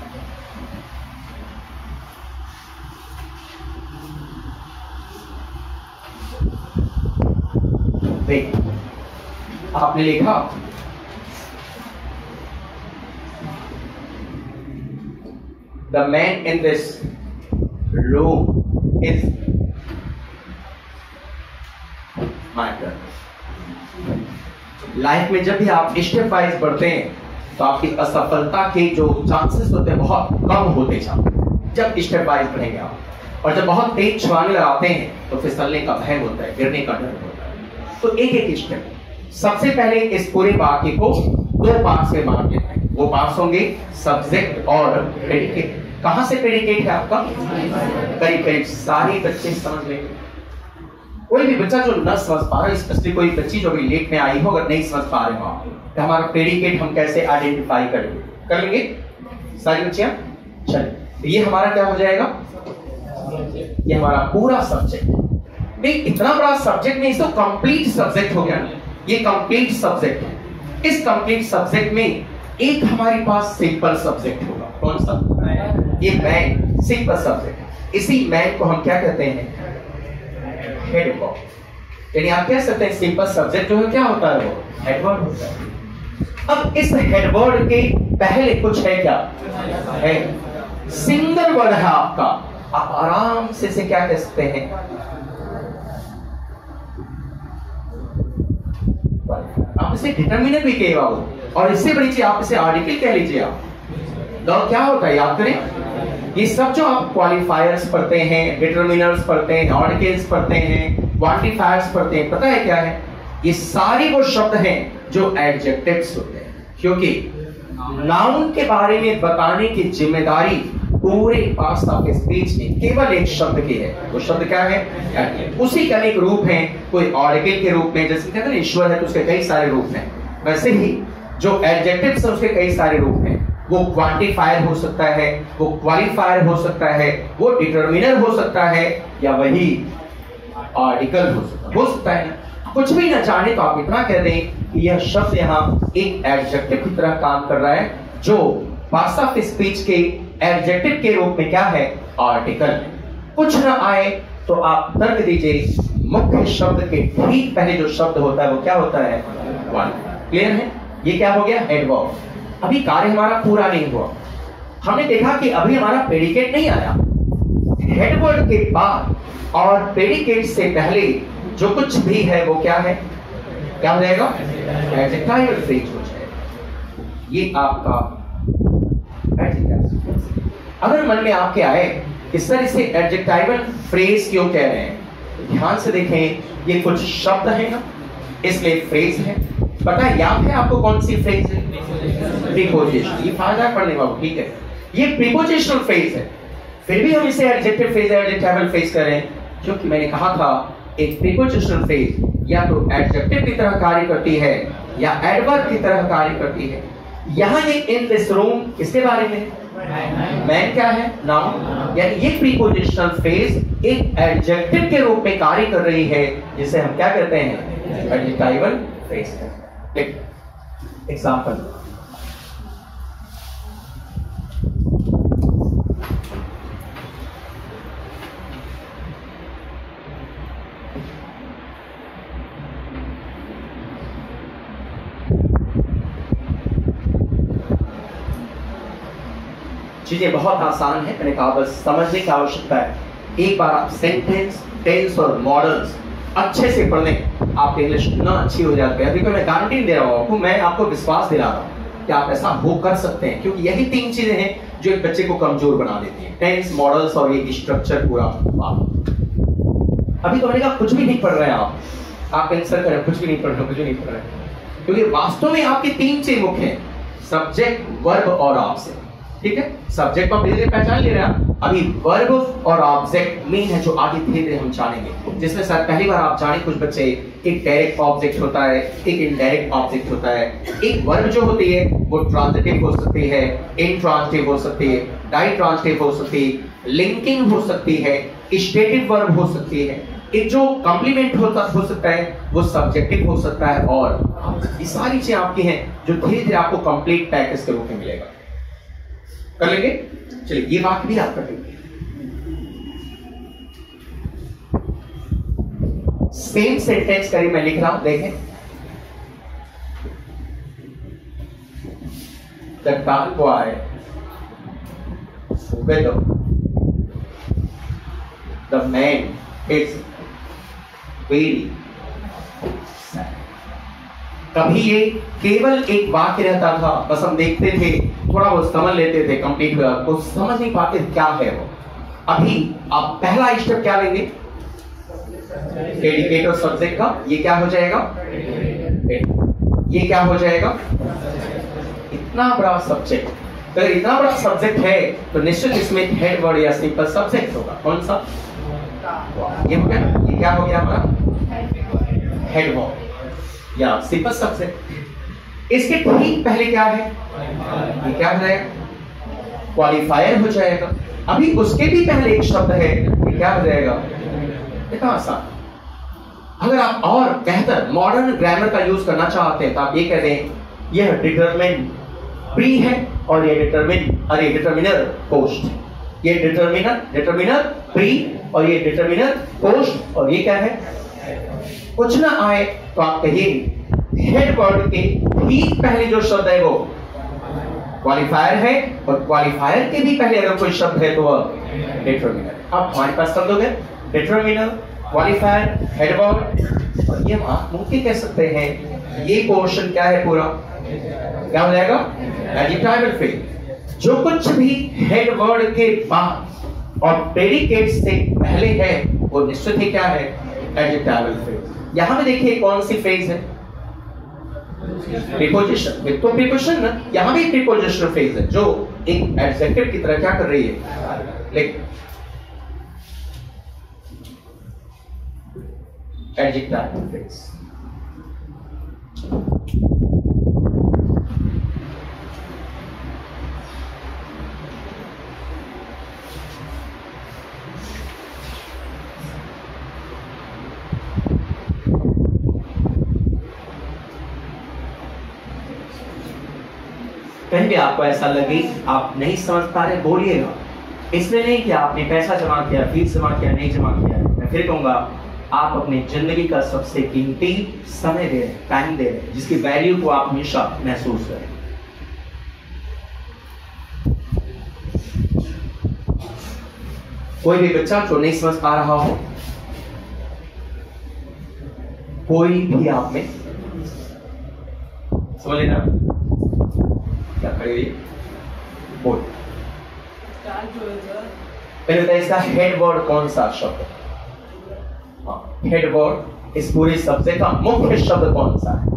देख, आपने लिखा the man in this room is my brother. Life में जब भी आप स्टेप वाइज बढ़ते हैं तो आपकी असफलता के जो चांसेस होते हैं बहुत कम होते जाते हैं, जब स्टेप वाइज बढ़ेंगे आप। और जब बहुत तेज छलांग लगाते हैं तो फिसलने का भय होता है, गिरने का डर होता है। तो एक एक स्टेप। सबसे पहले इस पूरे वाक्य को दो पार्ट्स में बांट लेते हैं। वो पार्ट्स होंगे सब्जेक्ट और प्रेडिकेट। कहां से प्रेडिकेट है आपका, करीब करीब सारे बच्चे समझ लेंगे। कोई भी बच्चा जो न समझ पा रहा है, स्पेशली कोई बच्ची जो भी लेट में आई हो, अगर नहीं समझ पा रहे हो आप, तो हमारा प्रेडिकेट हम कैसे आइडेंटिफाई करेंगे, कर लेंगे सारी बच्चियां। चलिए, ये हमारा क्या हो जाएगा, ये हमारा पूरा सब्जेक्ट। नहीं, इतना बड़ा सब्जेक्ट नहीं, इसको कंप्लीट सब्जेक्ट हो गया। ये कंप्लीट सब्जेक्ट है। इस कंप्लीट सब्जेक्ट में एक हमारे पास सिंपल सब्जेक्ट होगा। कौन सा, ये मैन, सिंपल सब्जेक्ट। इसी मैन को हम क्या कहते हैं, हेड वर्ड। यानी आप कह सकते हैं सिंपल सब्जेक्ट जो है क्या होता है, वो हेड वर्ड होता है। अब इस हेड वर्ड के पहले कुछ है क्या, है सिंगल वर्ड है आपका। आप आराम से इसे क्या कह सकते हैं, आप इसे डिटरमिनर भी कहेगा वो, और इससे बड़ी चीज आप इसे आर्टिकल कह लीजिए। आप तो क्या होता है, याद करें, ये सब जो आप क्वालिफायर्स पढ़ते हैं, डिटरमिनर्स पढ़ते हैं, आर्टिकल्स पढ़ते हैं, क्वांटिफायर्स पढ़ते हैं, पता है क्या है, ये सारे वो शब्द हैं जो एडजेक्टिव्स होते हैं। क्योंकि नाउन के बारे में बताने की जिम्मेदारी पूरे पास्ट ऑफ स्पीच में केवल एक शब्द की है। वो शब्द क्या है? उसी के अनेक रूप हैं। कोई आर्टिकल के रूप में, जैसे कहते हैं ईश्वर है तो उसके कई सारे रूप हैं, वैसे ही जो एडजेक्टिव्स है उसके कई सारे रूप हैं। वो क्वांटिफायर हो सकता है, वो क्वालिफायर हो सकता है, वो डिटर्मिनर हो सकता है, या वही आर्टिकल हो सकता है। कुछ भी न जाने तो आप इतना कह दें कि यह शब्द यहाँ एक एडजेक्टिव की तरह काम कर रहा है, जो पास्ट ऑफ स्पीच के एडजेक्टिव के रूप में क्या है? आर्टिकल। कुछ न आए तो आप तर्क दीजिए, मुख्य शब्द के ठीक पहले जो शब्द होता है वो क्या होता है? वन। क्लियर है? ये क्या हो गया? एडवर्ब। अभी कार्य हमारा पूरा नहीं हुआ। हमने देखा कि अभी हमारा प्रेडिकेट नहीं आया। हेडवर्ड के बाद और प्रेडिकेट से पहले जो कुछ भी है वो क्या है? क्या हो जाएगा? एडजेक्टिव फ्रेज हो जाएगा। ये आपका एडजेक्टिव। अगर मन में आपके आए कि सर इसे एडजेक्टिवल फ्रेज क्यों कह रहे हैं, ध्यान से देखें, ये कुछ शब्द है ना, इसलिए फ्रेज है। पता है याद है आपको कौन सी फ्रेज है? प्रीपोजिशन। ये फायदा पढ़ने वालों, ठीक है, ये प्रीपोजिशनल फ्रेज है। फिर भी हम इसे एडजेक्टिव फ्रेज, एडजेक्टिवल फ्रेज कर रहे हैं, क्योंकि मैंने कहा था एक प्रीपोजिशनल फ्रेज या तो एडजेक्टिव की तरह कार्य करती है या एडवर्ब की तरह कार्य करती है। यहाँ ये इन दिस रूम किसके बारे में? मैन क्या है? नाउन। यानी ये प्रीपोजिशनल फ्रेज एक एडजेक्टिव के रूप में कार्य कर रही है, जिसे हम क्या कहते हैं? Adjectival phrase. एक एग्जांपल, चीजें बहुत आसान है, मैंने कहा बस समझने की आवश्यकता है। एक बार आप सेंटेंस, टेंस और मॉडल्स अच्छे से पढ़ लें, आपकी इंग्लिश इतना अच्छी हो जाती है। अभी कोई मैं गारंटी नहीं दे रहा हूँ, मैं आपको विश्वास दिला रहा हूँ कि आप ऐसा हो कर सकते हैं, क्योंकि यही तीन चीजें हैं जो एक बच्चे को कमजोर बना देती हैं, टेंस, मॉडल्स और ये स्ट्रक्चर पूरा बात। अभी तो मैंने कहा कुछ भी नहीं पढ़ रहे हैं आप आंसर करें, कुछ भी नहीं पढ़ रहे, कुछ भी नहीं पढ़ रहे, क्योंकि वास्तव में आपके तीन चीज मुख्य हैं, सब्जेक्ट, वर्ब और ऑब्जेक्ट। ठीक है, सब्जेक्ट को धीरे धीरे पहचान ले रहे हैं। अभी वर्ब और ऑब्जेक्ट मेन है, जो आगे धीरे धीरे हम जानेंगे, जिसमें सर पहली बार आप जाने कुछ बच्चे, एक डायरेक्ट ऑब्जेक्ट होता है, एक इनडायरेक्ट ऑब्जेक्ट होता है। एक वर्ब जो होती है वो ट्रांजिटिव हो सकती है, इंट्रांजिटिव हो सकती है, डाई ट्रांजिटिव हो सकती है, लिंकिंग हो सकती है, स्टेटिव वर्ब हो सकती है, एक जो कॉम्प्लीमेंट हो सकता है वो सब्जेक्टिव हो सकता है, और ये सारी चीजें आपकी हैं जो धीरे धीरे आपको कंप्लीट पैकेज के रूप में मिलेगा। कर लेंगे? चलिए ये बात भी आप कर लेंगे। सेम सेंटेंस करिए, मैं लिख रहा हूं, देखें। The tall boy with the man is very sad. कभी ये केवल एक वाक्य रहता था, बस हम देखते थे, थोड़ा वो समझ लेते थे, कंप्लीट हुआ तो समझ नहीं पाते क्या है वो। अभी आप पहला स्टेप क्या लेंगे? प्रेडिकेट और सब्जेक्ट का। ये क्या हो जाएगा? ये क्या हो जाएगा? इतना बड़ा सब्जेक्ट, अगर इतना बड़ा सब्जेक्ट है तो निश्चित इसमें हेड वर्ड या सिंपल सब्जेक्ट होगा। कौन सा? ये हो गया। ये क्या हो गया हमारा? हेड वर्ड या सिंपल सब्जेक्ट। इसके ठीक पहले क्या है? ये क्या हो जाएगा? क्वालिफायर हो जाएगा। अभी उसके भी पहले एक शब्द है, ये क्या हो जाएगा? इतना आसान। अगर आप और बेहतर मॉडर्न ग्रामर का यूज करना चाहते हैं तो आप ये कह दें, यह डिटरमिन प्री है और ये डिटरमिनर पोस्ट। ये डिटरमिनर प्री और ये डिटरमिनर पोस्ट, और ये क्या है? कुछ ना आए तो आप कहिए हेड वर्ड के ठीक पहले जो शब्द है वो क्वालिफायर है, और क्वालिफायर के भी पहले अगर कोई शब्द है तो वह डिटरमिनर। अब हमारे पास शब्द हो गए डिटरमिनर, क्वालिफायर, हेड वर्ड, और ये आप मुमकिन कह सकते हैं ये पोर्शन क्या है पूरा? क्या हो जाएगा? Adjectival phrase. जो कुछ भी हेड वर्ड के बाद और प्रेडिकेट से पहले है वो निश्चित ही क्या है? Adjectival phrase. यहां पे देखिए कौन सी फ्रेज है? प्रीपोजिशन। तो प्रीपोजिशन ना, यहां भी प्रीपोजिशनल फ्रेज है जो एक एडजेक्टिव की तरह क्या कर रही है, लाइक एडजेक्टिव फ्रेज। कहीं भी आपको ऐसा लगे आप नहीं समझ पा रहे, बोलिएगा। इसलिए नहीं कि आपने पैसा जमा किया, फीस जमा किया, नहीं जमा किया है। मैं फिर कहूंगा, आप अपनी जिंदगी का सबसे कीमती समय दे रहे, टाइम दे रहे, जिसकी वैल्यू को आप हमेशा महसूस करें। कोई भी बच्चा जो नहीं समझ पा रहा हो, कोई भी आप में समझ लेना, क्या खड़ी हुई बोल। पहले बताइए इसका हेड वर्ड कौन सा शब्द है? हेड वर्ड इस पूरे सब्जेक्ट का मुख्य शब्द कौन सा है?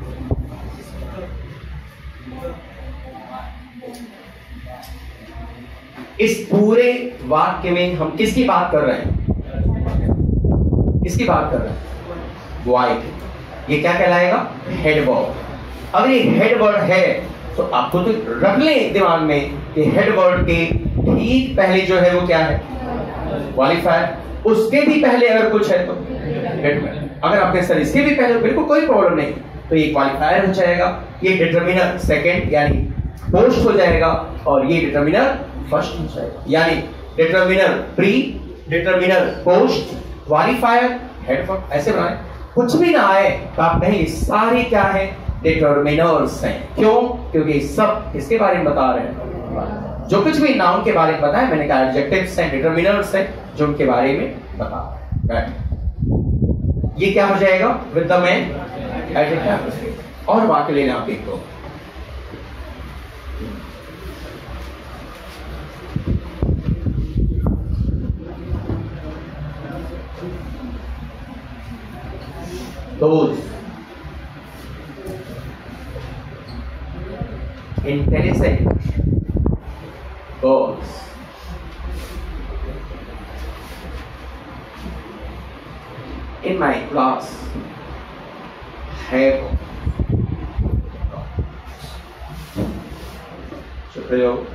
इस पूरे वाक्य में हम किसकी बात कर रहे हैं? किसकी बात कर रहे हैं? वाइट। ये क्या कहलाएगा? Head word. अब ये हेड वर्ड है तो आपको तो रख लें दिमाग में कि हेड वर्ड के ठीक पहले जो है वो क्या है? क्वालिफायर। उसके भी पहले अगर कुछ है तो डिटरमिनर। अगर आपके सर इसके भी पहले बिल्कुल कोई प्रॉब्लम नहीं, तो ये क्वालिफायर हो जाएगा, ये डिटरमिनर सेकंड यानी पोस्ट हो जाएगा, और ये डिटरमिनर फर्स्ट हो जाएगा। यानी determiner pre, determiner post, qualifier, head word. ऐसे बनाए, कुछ भी ना आए तो आप कहेंगे सारे क्या है? डिटरमिनर्स हैं। क्यों? क्योंकि सब किसके बारे में बता रहे हैं? जो कुछ भी नाउन के बारे में बताया, मैंने कहा एडजेक्टिव्स हैं, डिटरमिनर्स हैं, जो उनके बारे में बता रहे हैं। ये क्या हो जाएगा? With the man adjective. और वाक्य लेना आप एक दो। Those intelligent girls in my class have प्रयोग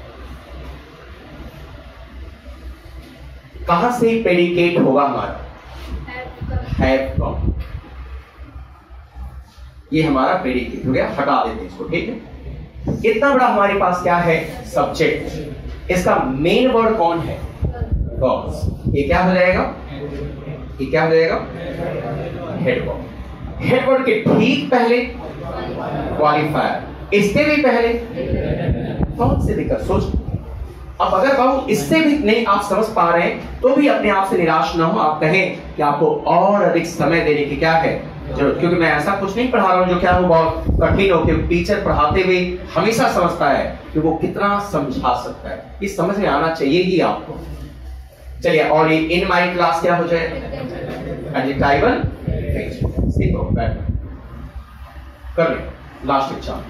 कहां से प्रेडिकेट होगा हमारा? Have come. ये हमारा प्रेडिकेट हो गया, हटा देते हैं इसको, ठीक है। इतना बड़ा हमारे पास क्या है? सब्जेक्ट। इसका मेन वर्ड कौन है? गर्ल्स। ये क्या हो जाएगा? ये क्या हो जाएगा? Head word. हेड वर्ड के ठीक पहले क्वालिफायर, इसके भी पहले कौन से दिक्कत? सोच। अब अगर कहूं इससे भी नहीं आप समझ पा रहे हैं तो भी अपने आप से निराश ना हो। आप कहें कि आपको और अधिक समय देने की क्या है जरूरत, क्योंकि मैं ऐसा कुछ नहीं पढ़ा रहा हूं जो क्या वो बहुत कठिन हो। क्योंकि टीचर पढ़ाते हुए हमेशा समझता है कि वो कितना समझा सकता है, ये समझ में आना चाहिए ही आपको। चलिए, और ये इन माई क्लास क्या हो जाए? Adjectival phrase. सीखो, बैठो, कर ले लास्ट एग्जाम।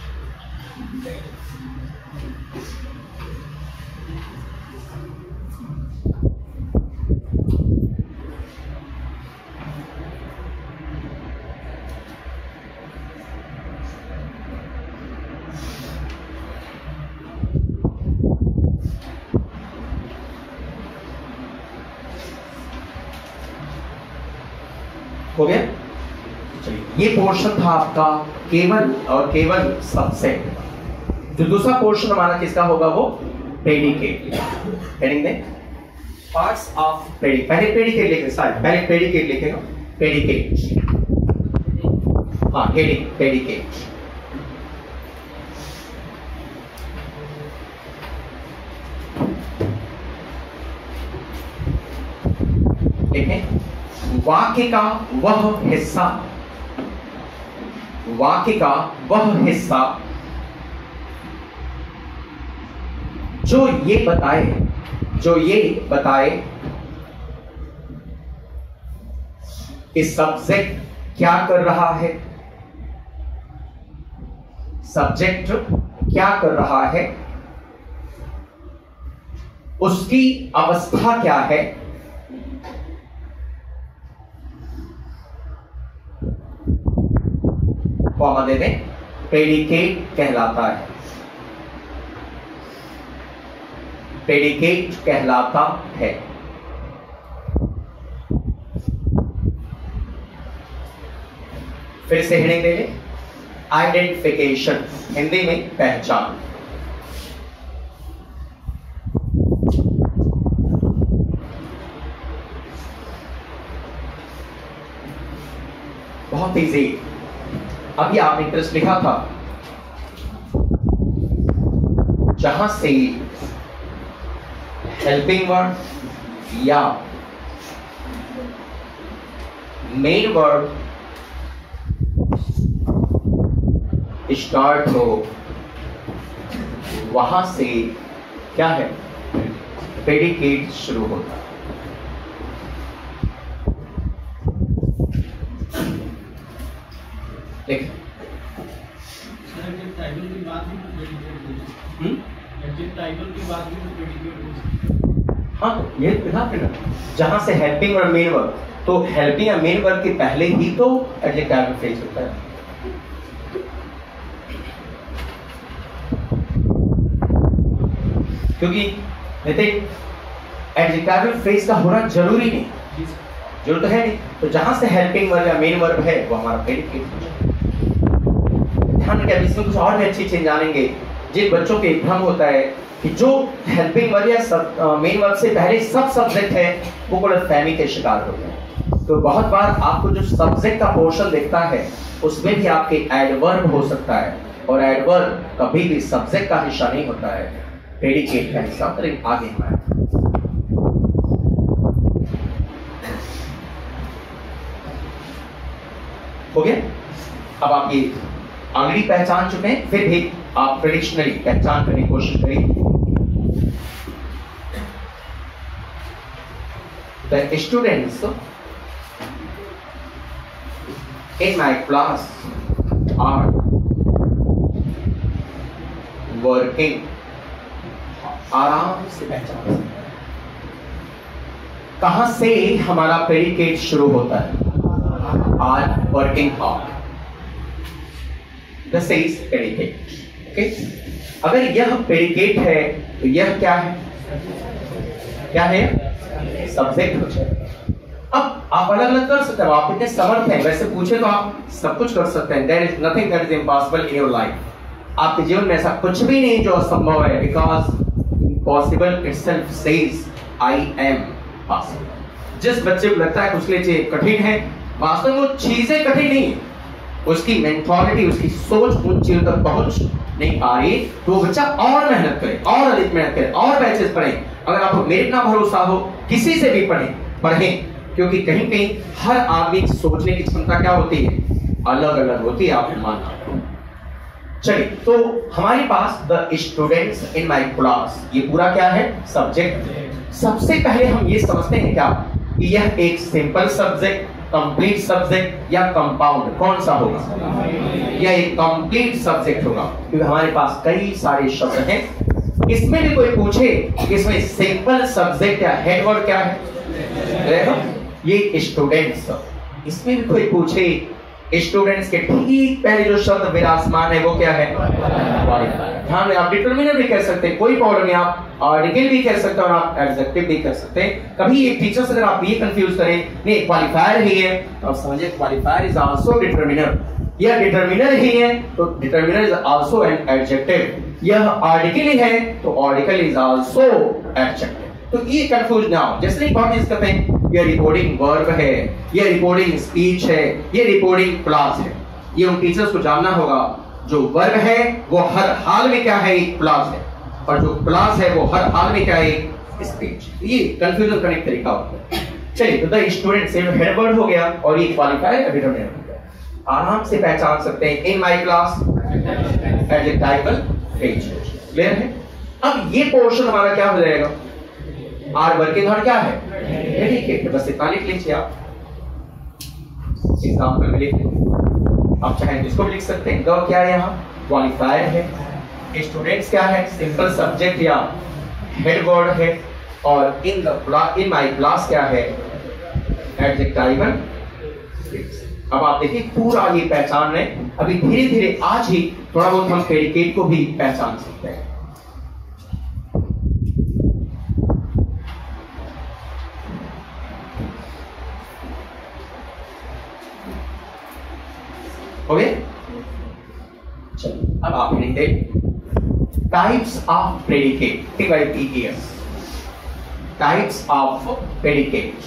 हो गया? चलिए, ये पोर्शन था आपका केवल और केवल सब्जेक्ट। जो दूसरा पोर्शन हमारा किसका होगा? वो प्रेडिकेट। हेडिंग दें, पार्ट्स ऑफ प्रेडिकेट। पहले प्रेडिकेट लिखेंगे, पहले प्रेडिकेट लिखेगा। प्रेडिकेट, हाँ, हेडिंग प्रेडिकेट। देखें, वाक्य का वह हिस्सा, वाक्य का वह हिस्सा जो ये बताए कि सब्जेक्ट क्या कर रहा है, सब्जेक्ट क्या कर रहा है, उसकी अवस्था क्या है, कॉमा दे दें, प्रेडिकेट कहलाता है। प्रेडिकेट कहलाता है। फिर से हेडिंग दे लें, आइडेंटिफिकेशन, हिंदी में पहचान। बहुत इजी। अभी आपने इंटरेस्ट लिखा था, जहां से हेल्पिंग वर्ड या मेन वर्ड स्टार्ट हो, वहां से क्या है, प्रेडिकेट शुरू होता है। देखिए हाँ, ये जहां से हेल्पिंग और मेन वर्ब, तो हेल्पिंग और मेन वर्ब के पहले ही तो एडजेक्टिव फ्रेज होता है। क्योंकि एडजेक्टिव फ्रेज का होना जरूरी नहीं, जरूरत है नहीं, तो जहां से हेल्पिंग वर्ब या मेन वर्ब है वो हमारा प्रेडिकेट हो जाए। ध्यान रखें, इसमें कुछ और भी अच्छी चीज जानेंगे। जिन बच्चों के भ्रम होता है कि जो हेल्पिंग वर्ब या मेन वर्ब से पहले सब सब्जेक्ट है, वो गलतफहमी के शिकार होते हैं। तो बहुत बार आपको जो सब्जेक्ट का पोर्शन दिखता है उसमें भी आपके एडवर्ब हो सकता है, और एडवर्ब कभी भी सब्जेक्ट का हिस्सा नहीं होता है, प्रेडिकेट का हिस्सा। आगे हमारे हो गया। अब आप ये ऑलरेडी पहचान चुके हैं, फिर भी आप ट्रेडिशनली पहचान करने की कोशिश करिए। The students in my class are working। आराम से पहचान। कहां से हमारा प्रेडिकेट शुरू होता है? Are working hard। This is predicate। Okay? अगर यह प्रेडिकेट है तो यह क्या है? क्या है? सब्जेक्ट हो जाएगा। अब आप अलग अलग कर सकते हो, आप इतने समर्थ हैं, वैसे पूछे तो आप सब कुछ कर सकते हैं। There is nothing that is impossible in your life। आपके जीवन में ऐसा कुछ भी नहीं जो असंभव है, because impossible itself says I am possible। जिस बच्चे को लगता है कि उसके लिए कठिन है, वास्तव में वो चीजें कठिन नहीं है, उसकी मेंटालिटी, उसकी सोच उन चीजों तक पहुंच नहीं पा रही, तो वो बच्चा और मेहनत करे, और अधिक मेहनत करे, और बैचेस पढ़े। अगर आपको मेरे ना भरोसा हो, किसी से भी पढ़ें, क्योंकि कहीं कहीं हर आदमी की सोचने की क्षमता क्या होती है, अलग अलग होती है, आप मानना। चलिए, तो हमारे पास the students in my class, ये पूरा क्या है? सब्जेक्ट। सबसे पहले हम ये समझते हैं क्या कि यह एक सिंपल सब्जेक्ट, कंप्लीट सब्जेक्ट या कंपाउंड, कौन सा होगा? यह एक कंप्लीट सब्जेक्ट होगा, क्योंकि हमारे पास कई सारे शब्द हैं। इसमें भी कोई पूछे कि इसमें सिंपल सब्जेक्ट या हेडवर्ड क्या है? ये स्टूडेंट्स। इसमें भी कोई पूछे स्टूडेंट्स के ठीक पहले जो शब्द विराजमान है वो क्या है? क्वालिफायर। ध्यान में आप डिटरमिनर भी कह सकते हैं, कोई प्रॉब्लम नहीं, आप आर्टिकल भी कह सकते हैं और आप एडजेक्टिव भी कह सकते हैं। कभी एक टीचर से अगर आप ये कंफ्यूज करें, नहीं क्वालिफायर ही है, तो आप समझिए क्वालिफायर इज आल्सो डिटरमिनर। यह डिटरमिनर ही है तो determiner is also an adjective. यह आर्टिकल ही है तो आर्टिकल इज आल्सो एडजेक्टिव। तो ये कंफ्यूज ना हो। जैसे बहुत चीज करते हैं, ये रिपोर्टिंग वर्ब है, ये रिपोर्टिंग स्पीच है, ये रिपोर्टिंग क्लास है। ये उन टीचर्स को जानना होगा, जो वर्ब है वो हर हाल में क्या है? एक क्लास है, और जो क्लास है वो हर हाल में क्या है? एक स्पीच। ये कंफ्यूजन करने का तरीका होता है। चलिए, तो द स्टूडेंट से हेड वर्ड हो गया और ये क्वालिफायर या डिटरमिनर हो गया। आराम से पहचान सकते हैं, in my class adjectival phrase. Clear है? अब ये पोर्शन हमारा क्या हो जाएगा? आर वर्किंग हार्ड क्या है? प्रेडिकेट। बस इतना लिख लीजिए आप, एग्जाम्पल में लिख लीजिए। आप चाहें इसको भी लिख सकते हैं। द क्या है यहाँ? क्वालिफायर है, स्टूडेंट्स क्या है, सिंपल सब्जेक्ट या हेड वर्ड है, और इन माय क्लास क्या है, एडजेक्टिवल फ्रेज। अब आप देखिए पूरा ये पहचान रहे, अभी धीरे धीरे आज ही थोड़ा बहुत हम प्रेडिकेट को भी पहचान सकते हैं। ओके, चलिए अब आप लिखते types of predicate, TYPES, types of predicate.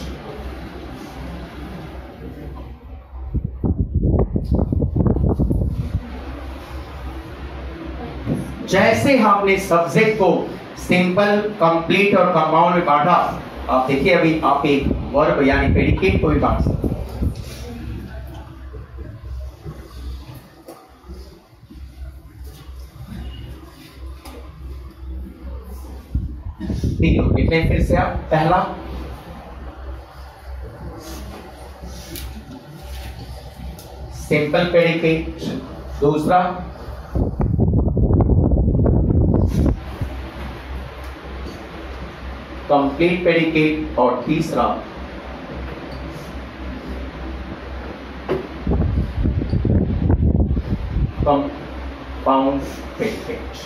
जैसे हमने सब्जेक्ट को सिंपल, कंप्लीट और कंपाउंड में बांटा, आप देखिए अभी आप एक वर्ब यानी प्रेडिकेट को भी बांट सकते हैं। ठीक है, लिख लें फिर से आप। पहला सिंपल प्रेडिकेट, दूसरा कंप्लीट प्रेडिकेट, और तीसरा कंपाउंड प्रेडिकेट।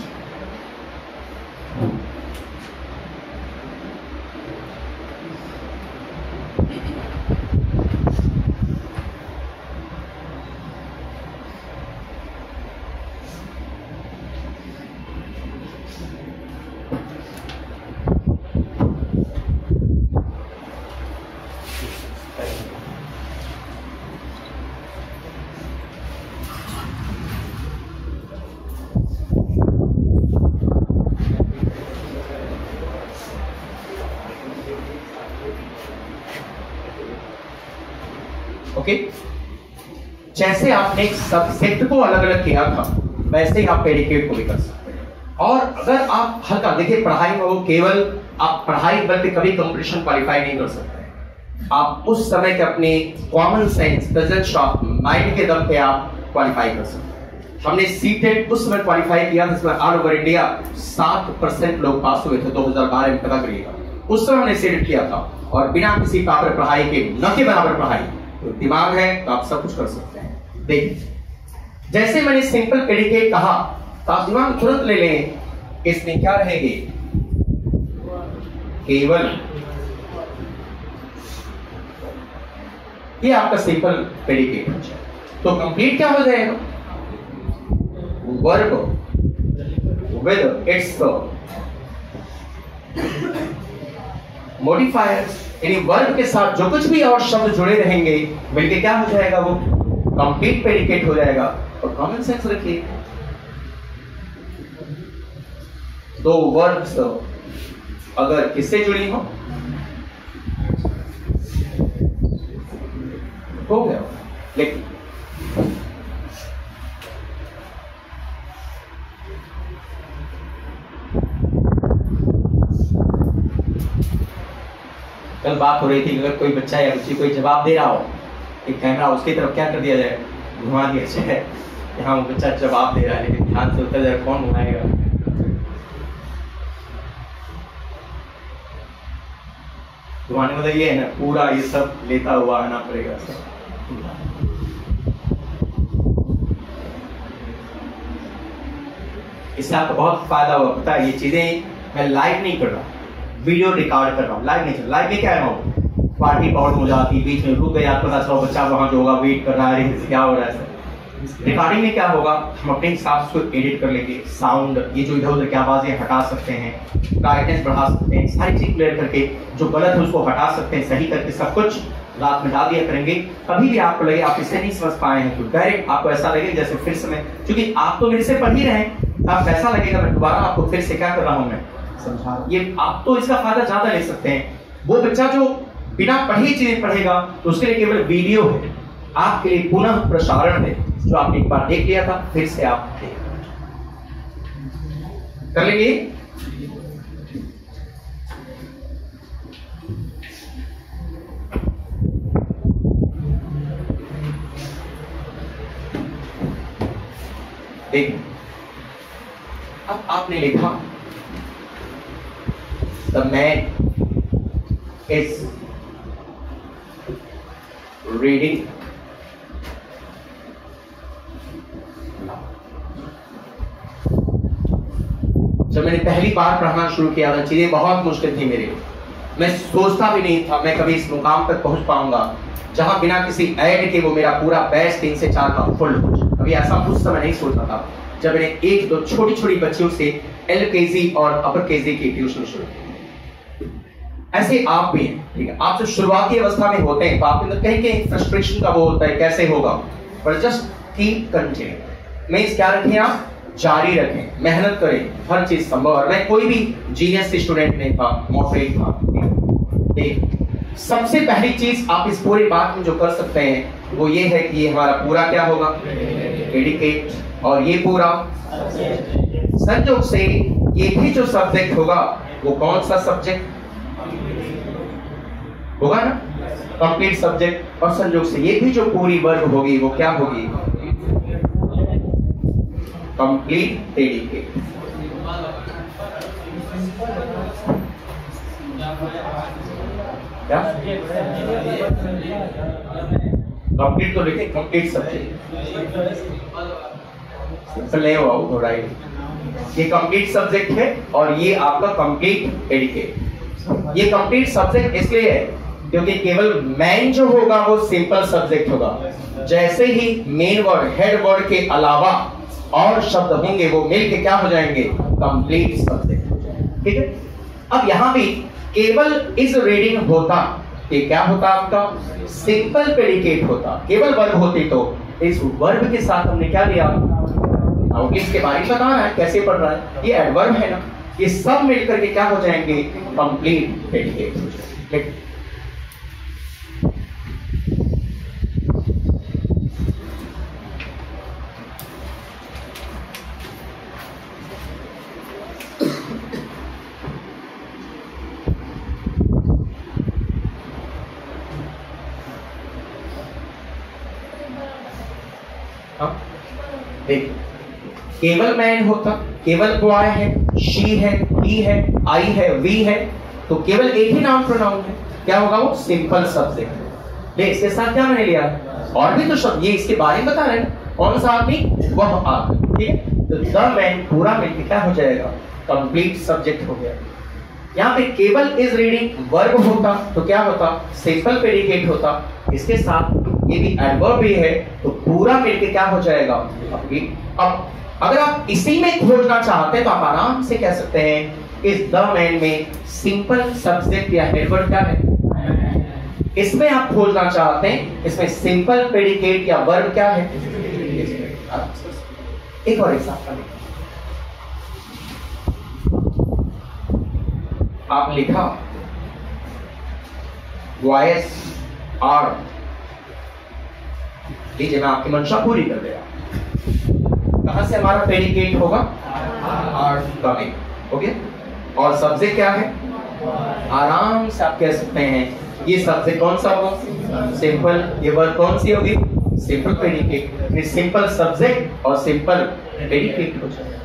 ओके, जैसे आपने सब्जेक्ट को अलग अलग किया था, वैसे ही आप प्रेडिकेट को भी कर सकते हैं। और अगर आप हल्का देखिए, पढ़ाई में वो केवल आप पढ़ाई बल पे कभी कंपटीशन क्वालिफाई नहीं कर सकते। आप उस समय के अपने common sense, presence of mind के दम पे आप क्वालिफाई कर सकते हैं। हमने सीटेट उस समय क्वालिफाई किया जिसमें ऑल ओवर इंडिया 7% लोग पास हुए थे 2012 में, पता करिएगा। उस समय हमने सीटेट किया था, और बिना किसी प्रॉपर पढ़ाई के, न के बराबर पढ़ाई, तो दिमाग है तो आप सब कुछ कर सकते हैं। देखिए, जैसे मैंने सिंपल प्रेडिकेट कहा तो आप दिमाग तुरंत ले लें, इसमें क्या रहेगी, केवल। ये आपका सिंपल प्रेडिकेट हो जाए। तो कंप्लीट क्या हो जाएगा, वर्ब विद इट्स मॉडिफायर्स, यानी वर्ब के साथ जो कुछ भी और शब्द जुड़े रहेंगे मिलके क्या हो जाएगा, वो कंप्लीट प्रेडिकेट हो जाएगा। और कॉमन सेंस रखिए, दो वर्ब्स अगर किससे जुड़ी हो गया। लेकिन कल बात हो रही थी, अगर कोई बच्चा या बच्ची कोई जवाब दे रहा हो, एक कैमरा उसकी तरफ क्या कर दिया जाए, घुमा दिया जाए। यहाँ वो बच्चा जवाब दे रहा है, लेकिन ध्यान से उत्तर जरा कौन घुमाएगा। घुमाने मतलब ये है ना, पूरा ये सब लेता हुआ आना पड़ेगा। इससे आपको बहुत फायदा हुआ, पता है। ये चीजें मैं लाइव नहीं कर रहा, वीडियो रिकॉर्ड कर रहा हूँ, लाइव नहीं चल। लाइव में क्या है, पार्टी पाउड हो जाती, बीच में रुक गया, पता चला बच्चा वहां जो होगा वेट कर रहा है, क्या हो रहा है। रिकॉर्डिंग में क्या होगा, हम अपने हिसाब से एडिट कर लेंगे, साउंड, ये जो इधर उधर की आवाजें हटा सकते हैं, ब्राइटनेस बढ़ा सकते हैं, सारी चीज क्लियर करके, जो गलत है उसको हटा सकते हैं, सही करके सब कुछ रात में डाल दिया करेंगे। कभी भी आपको लगे आप इसे नहीं समझ पाए हैं, तो डायरेक्ट आपको ऐसा लगेगा जैसे फिर से मैं, क्योंकि आप तो मेरे से पढ़ ही रहे हैं, आप ऐसा लगेगा मैं दोबारा आपको फिर से क्या कर रहा हूं, मैं समझा। ये आप तो इसका फायदा ज्यादा ले सकते हैं। वो बच्चा जो बिना पढ़ी चीजें पढ़ेगा, तो उसके लिए केवल वीडियो है, आपके लिए पुनः प्रसारण है, जो आपने एक बार देख लिया था, फिर से आप कर लेंगे। अब आपने लिखा द मैन इज रीडिंग जब मैंने पहली बार पढ़ना शुरू किया था, चीजें बहुत मुश्किल थी मेरे लिए। मैं सोचता भी नहीं था मैं कभी इस मुकाम तक पहुंच पाऊंगा जहां बिना किसी ऐड के वो मेरा पूरा बैच 3 से 4 का फुल हो जाए। कभी ऐसा उस समय नहीं सोचा था जब मैंने 1-2 छोटी छोटी बच्चियों से LKG और अपर KG की ट्यूशन शुरू की। ऐसे आप भी हैं, ठीक है। आप जो शुरुआती अवस्था में होते हैं तो आपके अंदर कहीं कहीं फ्रस्ट्रेशन का वो होता है, कैसे होगा, पर जस्ट कीप कंटिन्यू। मींस क्या रखें, आप जारी रखें, मेहनत करें, हर चीज संभव है। मैं कोई भी जीनियस स्टूडेंट नहीं था, मॉडरेट था। सबसे पहली चीज आप इस पूरी बात में जो कर सकते हैं वो ये है कि ये हमारा पूरा क्या होगा, एडिकेट, और ये पूरा संयोग से ये भी जो सब्जेक्ट होगा वो कौन सा सब्जेक्ट होगा ना, कंप्लीट सब्जेक्ट, और संयोग से ये भी जो पूरी वर्ग होगी वो क्या होगी, कंप्लीट एडिकेट। क्या कंप्लीट तो लिखे, कंप्लीट सब्जेक्ट नहीं हुआ वो, राइट। ये कंप्लीट सब्जेक्ट है और ये आपका कंप्लीट एडिकेट। ये कंप्लीट सब्जेक्ट इसलिए है क्योंकि केवल मैन जो होगा वो सिंपल सब्जेक्ट होगा। जैसे ही मेन वर्ड, हेड वर्ड के अलावा और शब्द होंगे वो मिलके क्या हो जाएंगे, कंप्लीट सब्जेक्ट हो जाएंगे, ठीक है। अब यहां भी केवल इस रीडिंग होता, ये क्या होता आपका, सिंपल प्रेडिकेट होता। केवल वर्ब होती तो इस वर्ब के साथ हमने क्या लिया, इसके बारे में बताना है कैसे पढ़ रहा है, ये एडवर्ब है ना, ये सब मिलकर के क्या हो जाएंगे, कंप्लीट प्रेडिकेट हो जाएंगे। देखिए केवल मैन होता, केवल बॉय है, शी है, ही है, आई है, वी है, तो केवल एक ही नाउन प्रोनाउन है, क्या होगा वो, सिंपल सब्जेक्ट। देख इसके साथ क्या मैंने लिया, और भी तो शब्द ये इसके बारे में बता रहे हैं, कौन सा आदमी, वह आदमी, ठीक है। तो द मैन पूरा मिलकर क्या हो जाएगा, कंप्लीट सब्जेक्ट हो गया। यहाँ पे केवल इज रीडिंग वर्ब होता तो क्या होता, सिंपल प्रेडिकेट होता, इसके साथ ये भी एडवर्ब भी है तो पूरा मिलके क्या हो जाएगा आपकी। अब अगर आप इसी में खोजना चाहते हैं तो आप आराम से कह सकते हैं इस द मैन में सिंपल सब्जेक्ट या एडवर्ब क्या है, इसमें आप खोजना चाहते हैं इसमें सिंपल प्रेडिकेट या वर्ब क्या है। एक और एग्जांपल आप लिखा वॉइस आर, लीजिए मैं आपकी मंशा पूरी कर दिया। कहां से हमारा प्रेडिकेट होगा, आर कमिंग, ओके, और सब्जेक्ट क्या है, आराम से आप कह सकते हैं ये सब्जेक्ट कौन सा होगा, सिंपल, ये वर्ब कौन सी होगी, सिंपल प्रेडिकेट, सिंपल सब्जेक्ट और सिंपल प्रेडिकेट हो जाएगा।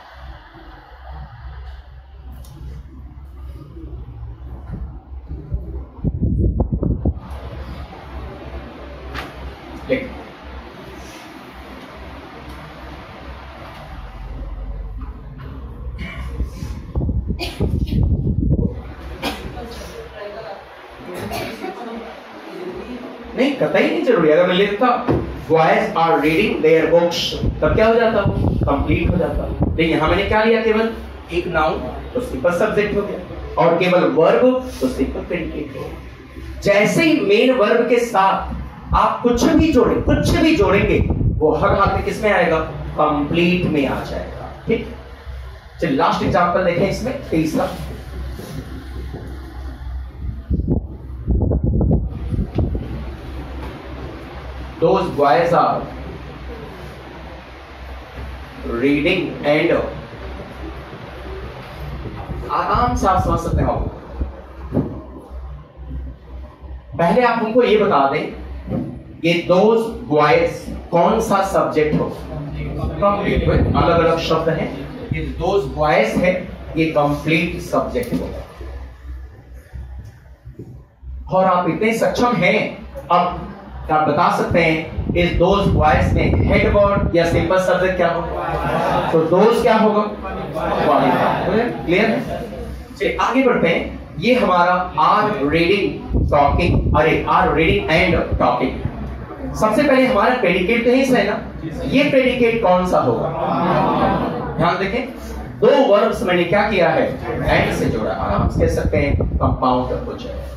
नहीं कतई नहीं जरूरी, अगर मैं लिखता boys are reading their books तब क्या हो जाता, कंप्लीट हो जाता। लेकिन यहां मैंने क्या लिया, केवल एक नाउन तो सिंपल सब्जेक्ट हो गया, और केवल वर्ब तो सिंपल प्रेडिकेट हो गया। जैसे ही मेन वर्ब के साथ आप कुछ भी जोड़ेंगे वो हर हाल में किस में आएगा, कंप्लीट में आ जाएगा, ठीक। चलिए लास्ट एग्जांपल देखें इसमें, तीसरा। Those boys are reading and आराम से आप समझ सकते हो। पहले आप उनको ये बता दें ये those boys कौन सा सब्जेक्ट हो, अलग अलग शब्द हैं, इज दोज बॉयज है, ये कंप्लीट सब्जेक्ट होगा। और आप इतने सक्षम हैं, अब आप बता सकते हैं इस दोज बॉयज में हेड वर्ड या सिंपल सब्जेक्ट क्या होगा? तो दोज क्या होगा? क्लियर है? चलिए आगे बढ़ते हैं। ये हमारा आर रीडिंग टॉकिंग, अरे आर रीडिंग एंड टॉकिंग। सबसे पहले हमारा प्रेडिकेट तो यही है ना, ये प्रेडिकेट कौन सा होगा? ध्यान देखें, दो वर्ब्स मैंने क्या किया है, एंड से जोड़ा, आराम से कह सकते हैं कंपाउंड अप्रोच है।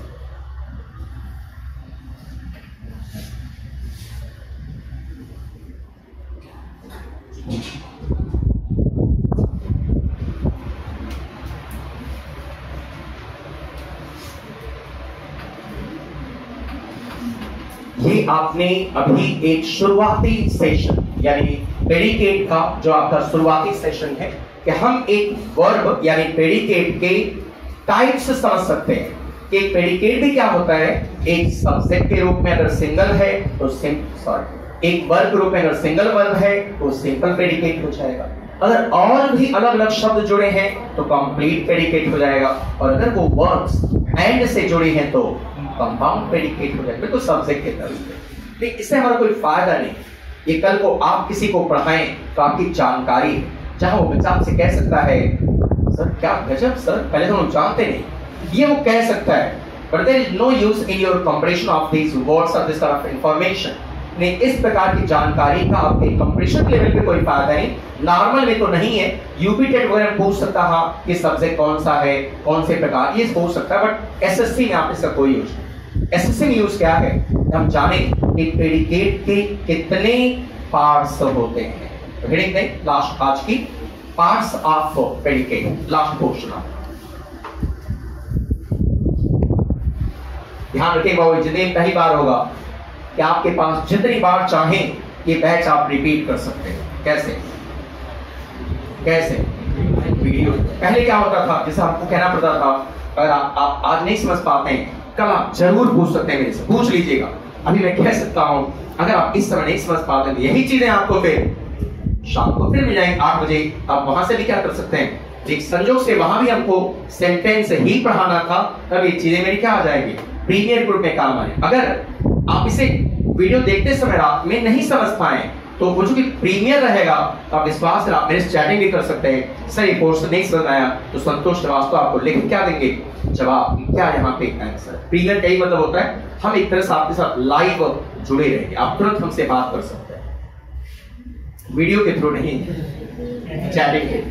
ये आपने अभी एक शुरुआती सेशन यानी प्रेडिकेट का जो आपका शुरुआती सेशन है कि हम एक वर्ब यानी प्रेडिकेट के टाइप्स समझ सकते हैं कि एक प्रेडिकेट भी क्या होता है। एक सब्जेक्ट के रूप में अगर सिंगल है तो एक वर्ब के रूप में अगर सिंगल वर्ब है तो सिंपल प्रेडिकेट हो जाएगा। अगर और भी अलग अलग शब्द जुड़े हैं तो कंप्लीट प्रेडिकेट हो जाएगा, और अगर वो वर्ब्स एंड से जुड़े हैं तो कंपाउंड प्रेडिकेट हो जाएगा, तो सब्जेक्ट के तरफ से। लेकिन इससे हमारा कोई फायदा नहीं। ये कल को आप किसी को पढ़ाएं तो आपकी जानकारी, जहां वो बच्चा आपसे कह सकता है सर क्या गजब सर, पहले तो हम जानते नहीं, ये वो कह सकता है, but there is no use in your compression of this words और दिस काइंड ऑफ इंफॉर्मेशन। नहीं, इस प्रकार की जानकारी का आपके कंप्रेशन लेवल पे कोई फायदा नहीं, नॉर्मल में तो नहीं है। यूपी टेट वगैरह पूछ सकता है कि सब्जेक्ट कौन सा है, कौन से प्रकार, ये पूछ सकता है, बट एसएससी में आप इसका कोई यूज नहीं। एसएससी में यूज क्या है, हम जानें कि प्रेडिकेट के कितने पार्ट्स होते हैं। तो हेडिंग दें लास्ट आज की, parts of predicate, last portion of. ध्यान रखिए बाबू, जितनी पहली बार होगा कि आपके पास जितनी बार चाहें ये बैच आप रिपीट कर सकते हैं। कैसे कैसे वीडियो पहले क्या होता था, जैसे आपको कहना पड़ता था अगर आप आज नहीं समझ पाते हैं कल आप जरूर पूछ सकते हैं, मेरे से पूछ लीजिएगा। अभी मैं कह सकता हूं अगर आप इस समय नहीं समझ पाते तो यही चीजें आपको फिर शाम को फिर मिल जाएंगे 8 बजे। आप वहां से भी क्या कर सकते हैं, एक संजोग से वहां भी हमको सेंटेंस ही पढ़ाना था, तब ये चीजें मेरी क्या आ जाएंगी, प्रीमियर ग्रुप में काम आए। अगर आप इसे वीडियो देखते समय रात में नहीं समझ पाए तो वो जो कि प्रीमियर रहेगा तो आप विश्वास से आप मेरे से चैटिंग भी कर सकते हैं। सर ये कोर्स नहीं समझ आया तो संतोष श्रीवास्तव आपको लिख क्या देंगे, जवाब क्या यहाँ पे आंसर। प्रीमियर का ही मतलब होता है हम एक तरह से आपके साथ लाइव जुड़े रहेंगे, आप तुरंत हमसे बात कर सकते हैं, वीडियो के थ्रू नहीं, चैटिंग के।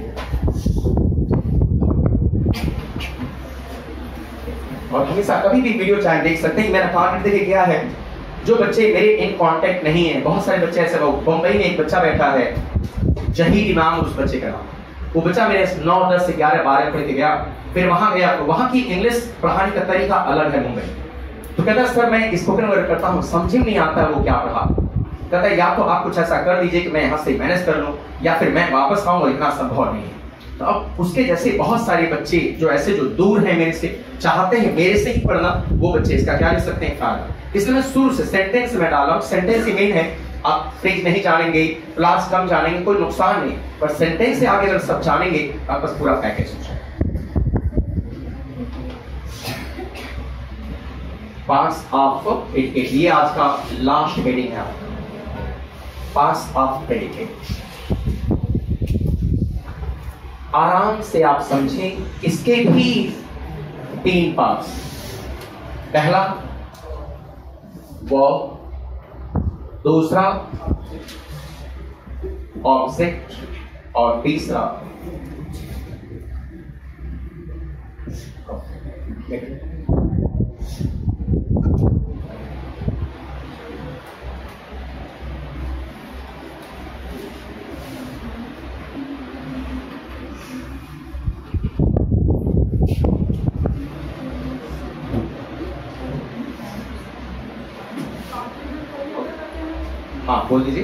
और हमेशा कभी भी वीडियो चाहे देख सकते हैं। मेरा टारगेट देखिए क्या है, जो बच्चे मेरे इन कांटेक्ट नहीं है, बहुत सारे बच्चे ऐसे, बंबई में एक बच्चा बैठा है, जहीर इमाम उस बच्चे का नाम, वो बच्चा मेरे 9, 10, 11, 12 पढ़ के गया, फिर वहां गया तो वहां की इंग्लिश पढ़ाने का तरीका अलग है मुंबई। तो कहता सर मैं स्पोकन वर्ड करता हूँ, समझ में नहीं आता है वो क्या पढ़ा। कहता है या तो आप कुछ ऐसा कर दीजिए कि मैं यहाँ से मैनेज कर लूँ, या फिर मैं वापस आऊँ, इतना संभव नहीं है। तो अब उसके जैसे बहुत सारे बच्चे जो ऐसे जो दूर हैं मेरे से, चाहते हैं मेरे से ही पढ़ना, वो बच्चे इसका क्या ले सकते हैं फायदा। इसलिए मैं शुरू से सेंटेंस में डाला, सेंटेंस ही मेन है। आप फ्रेज नहीं जानेंगे, क्लास कम जानेंगे, कोई नुकसान नहीं, पर सेंटेंस से आगे अगर सब जानेंगे आप बस पूरा पैकेज हो जाएगा। पार्ट्स ऑफ प्रेडिकेट, ये आज का लास्ट हेडिंग है, पार्ट्स ऑफ प्रेडिकेट। आराम से आप समझें, इसके भी 3 पार्ट्स। पहला वर्ब, दूसरा ऑब्जेक्ट, और तीसरा हाँ बोल दीजिए।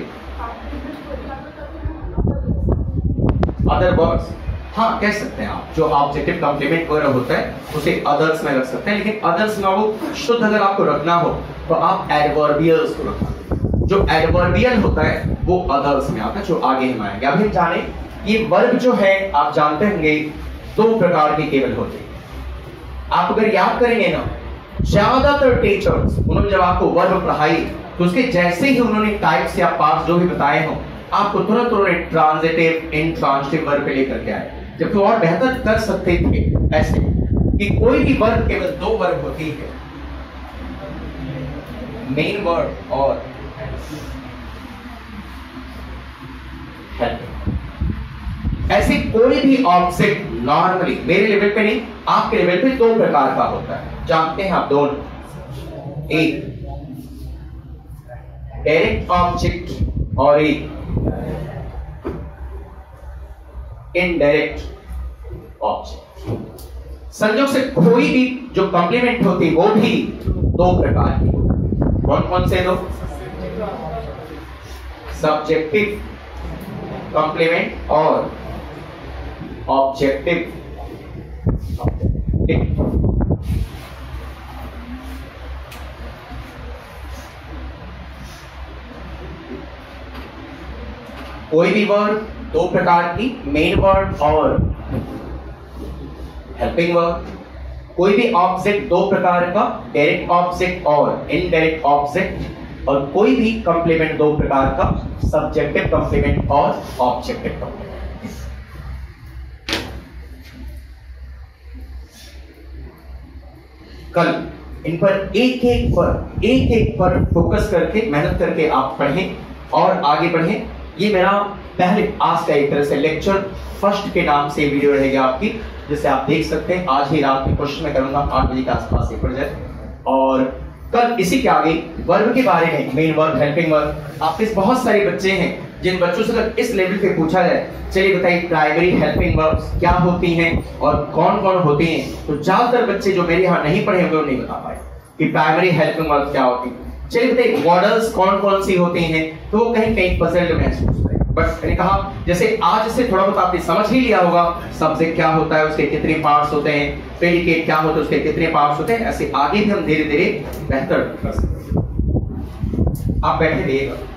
अदर वर्ड्स, हाँ कह सकते हैं आप, जो ऑब्जेक्टिव कॉम्प्लीमेंट वगैरह होता है उसे अदर्स में रख सकते हैं, लेकिन अदर्स में वो शुद्ध अगर आपको रखना हो तो आप एडवर्बियल्स को रखना। जो एडवर्बियल होता है वो अदर्स में आता है, जो आगे हम आएंगे। अभी हम जाने ये वर्ब जो है आप जानते होंगे 2 प्रकार के केवल होते हैं। आप अगर याद करेंगे ना, ज्यादातर टीचर्स उन्होंने जब आपको वर्ब पढ़ाई तो उसके जैसे ही उन्होंने टाइप्स या पार्ट्स जो भी बताए हो, आपको तुरंत उन्होंने ट्रांजिटिव, इंट्रांजिटिव वर्ब पे लेकर के आए। जब तो और बेहतर कर सकते थे ऐसे कि कोई भी वर्ब केवल 2 वर्ब होती है, मेन वर्ब और हेल्पिंग। ऐसे कोई भी ऑब्जेक्ट नॉर्मली मेरे लेवल पे नहीं, आपके लेवल पे 2 प्रकार का होता है, जानते हैं आप दोनों। एक डायरेक्ट ऑब्जेक्ट और एक इनडायरेक्ट ऑब्जेक्ट। संयोग से कोई भी जो कॉम्प्लीमेंट होती है वो भी 2 प्रकार की। कौन कौन से 2? सब्जेक्टिव कॉम्प्लीमेंट और ऑब्जेक्टिव। कोई भी वर्ड 2 प्रकार की, मेन वर्ड और हेल्पिंग वर्ड। कोई भी ऑब्जेक्ट 2 प्रकार का, डायरेक्ट ऑब्जेक्ट और इनडायरेक्ट ऑब्जेक्ट। और कोई भी कंप्लीमेंट 2 प्रकार का, सब्जेक्टिव कंप्लीमेंट और ऑब्जेक्टिव कंप्लीमेंट। कल इन पर एक एक पर फोकस करके, मेहनत करके आप पढ़ें और आगे बढ़ें। ये मेरा पहले आज का एक तरह से लेक्चर फर्स्ट के नाम से वीडियो रहेगी आपकी, जिसे आप देख सकते हैं। आज ही रात में कोशिश मैं करूंगा 8 बजे के आसपास ये पड़ जाए। और कल इसी के आगे वर्ब के बारे में, मेन वर्ब, हेल्पिंग वर्ब। आपके बहुत सारे बच्चे हैं जिन बच्चों से अगर इस लेवल पे पूछा जाए, चलिए बताइए प्राइमरी हेल्पिंग वर्ब्स क्या होती हैं और कौन कौन होती हैं, तो ज्यादातर बच्चे जो मेरे यहाँ नहीं पढ़े हुए वो नहीं बता पाए कि प्राइमरी हेल्पिंग वर्ब्स क्या होती है। चलिए बताइए मॉडल्स कौन कौन सी होती हैं, तो वो कहीं कहीं पजल महसूस करें। बट मैंने कहा जैसे आज से थोड़ा बहुत आपने समझ ही लिया होगा, सब्जेक्ट क्या होता है, उसके कितने पार्ट्स होते हैं, प्रेडिकेट क्या होता है, उसके कितने पार्ट्स होते हैं, ऐसे आगे भी हम धीरे धीरे बेहतर कर सकते हैं। आप बैठे रहिएगा।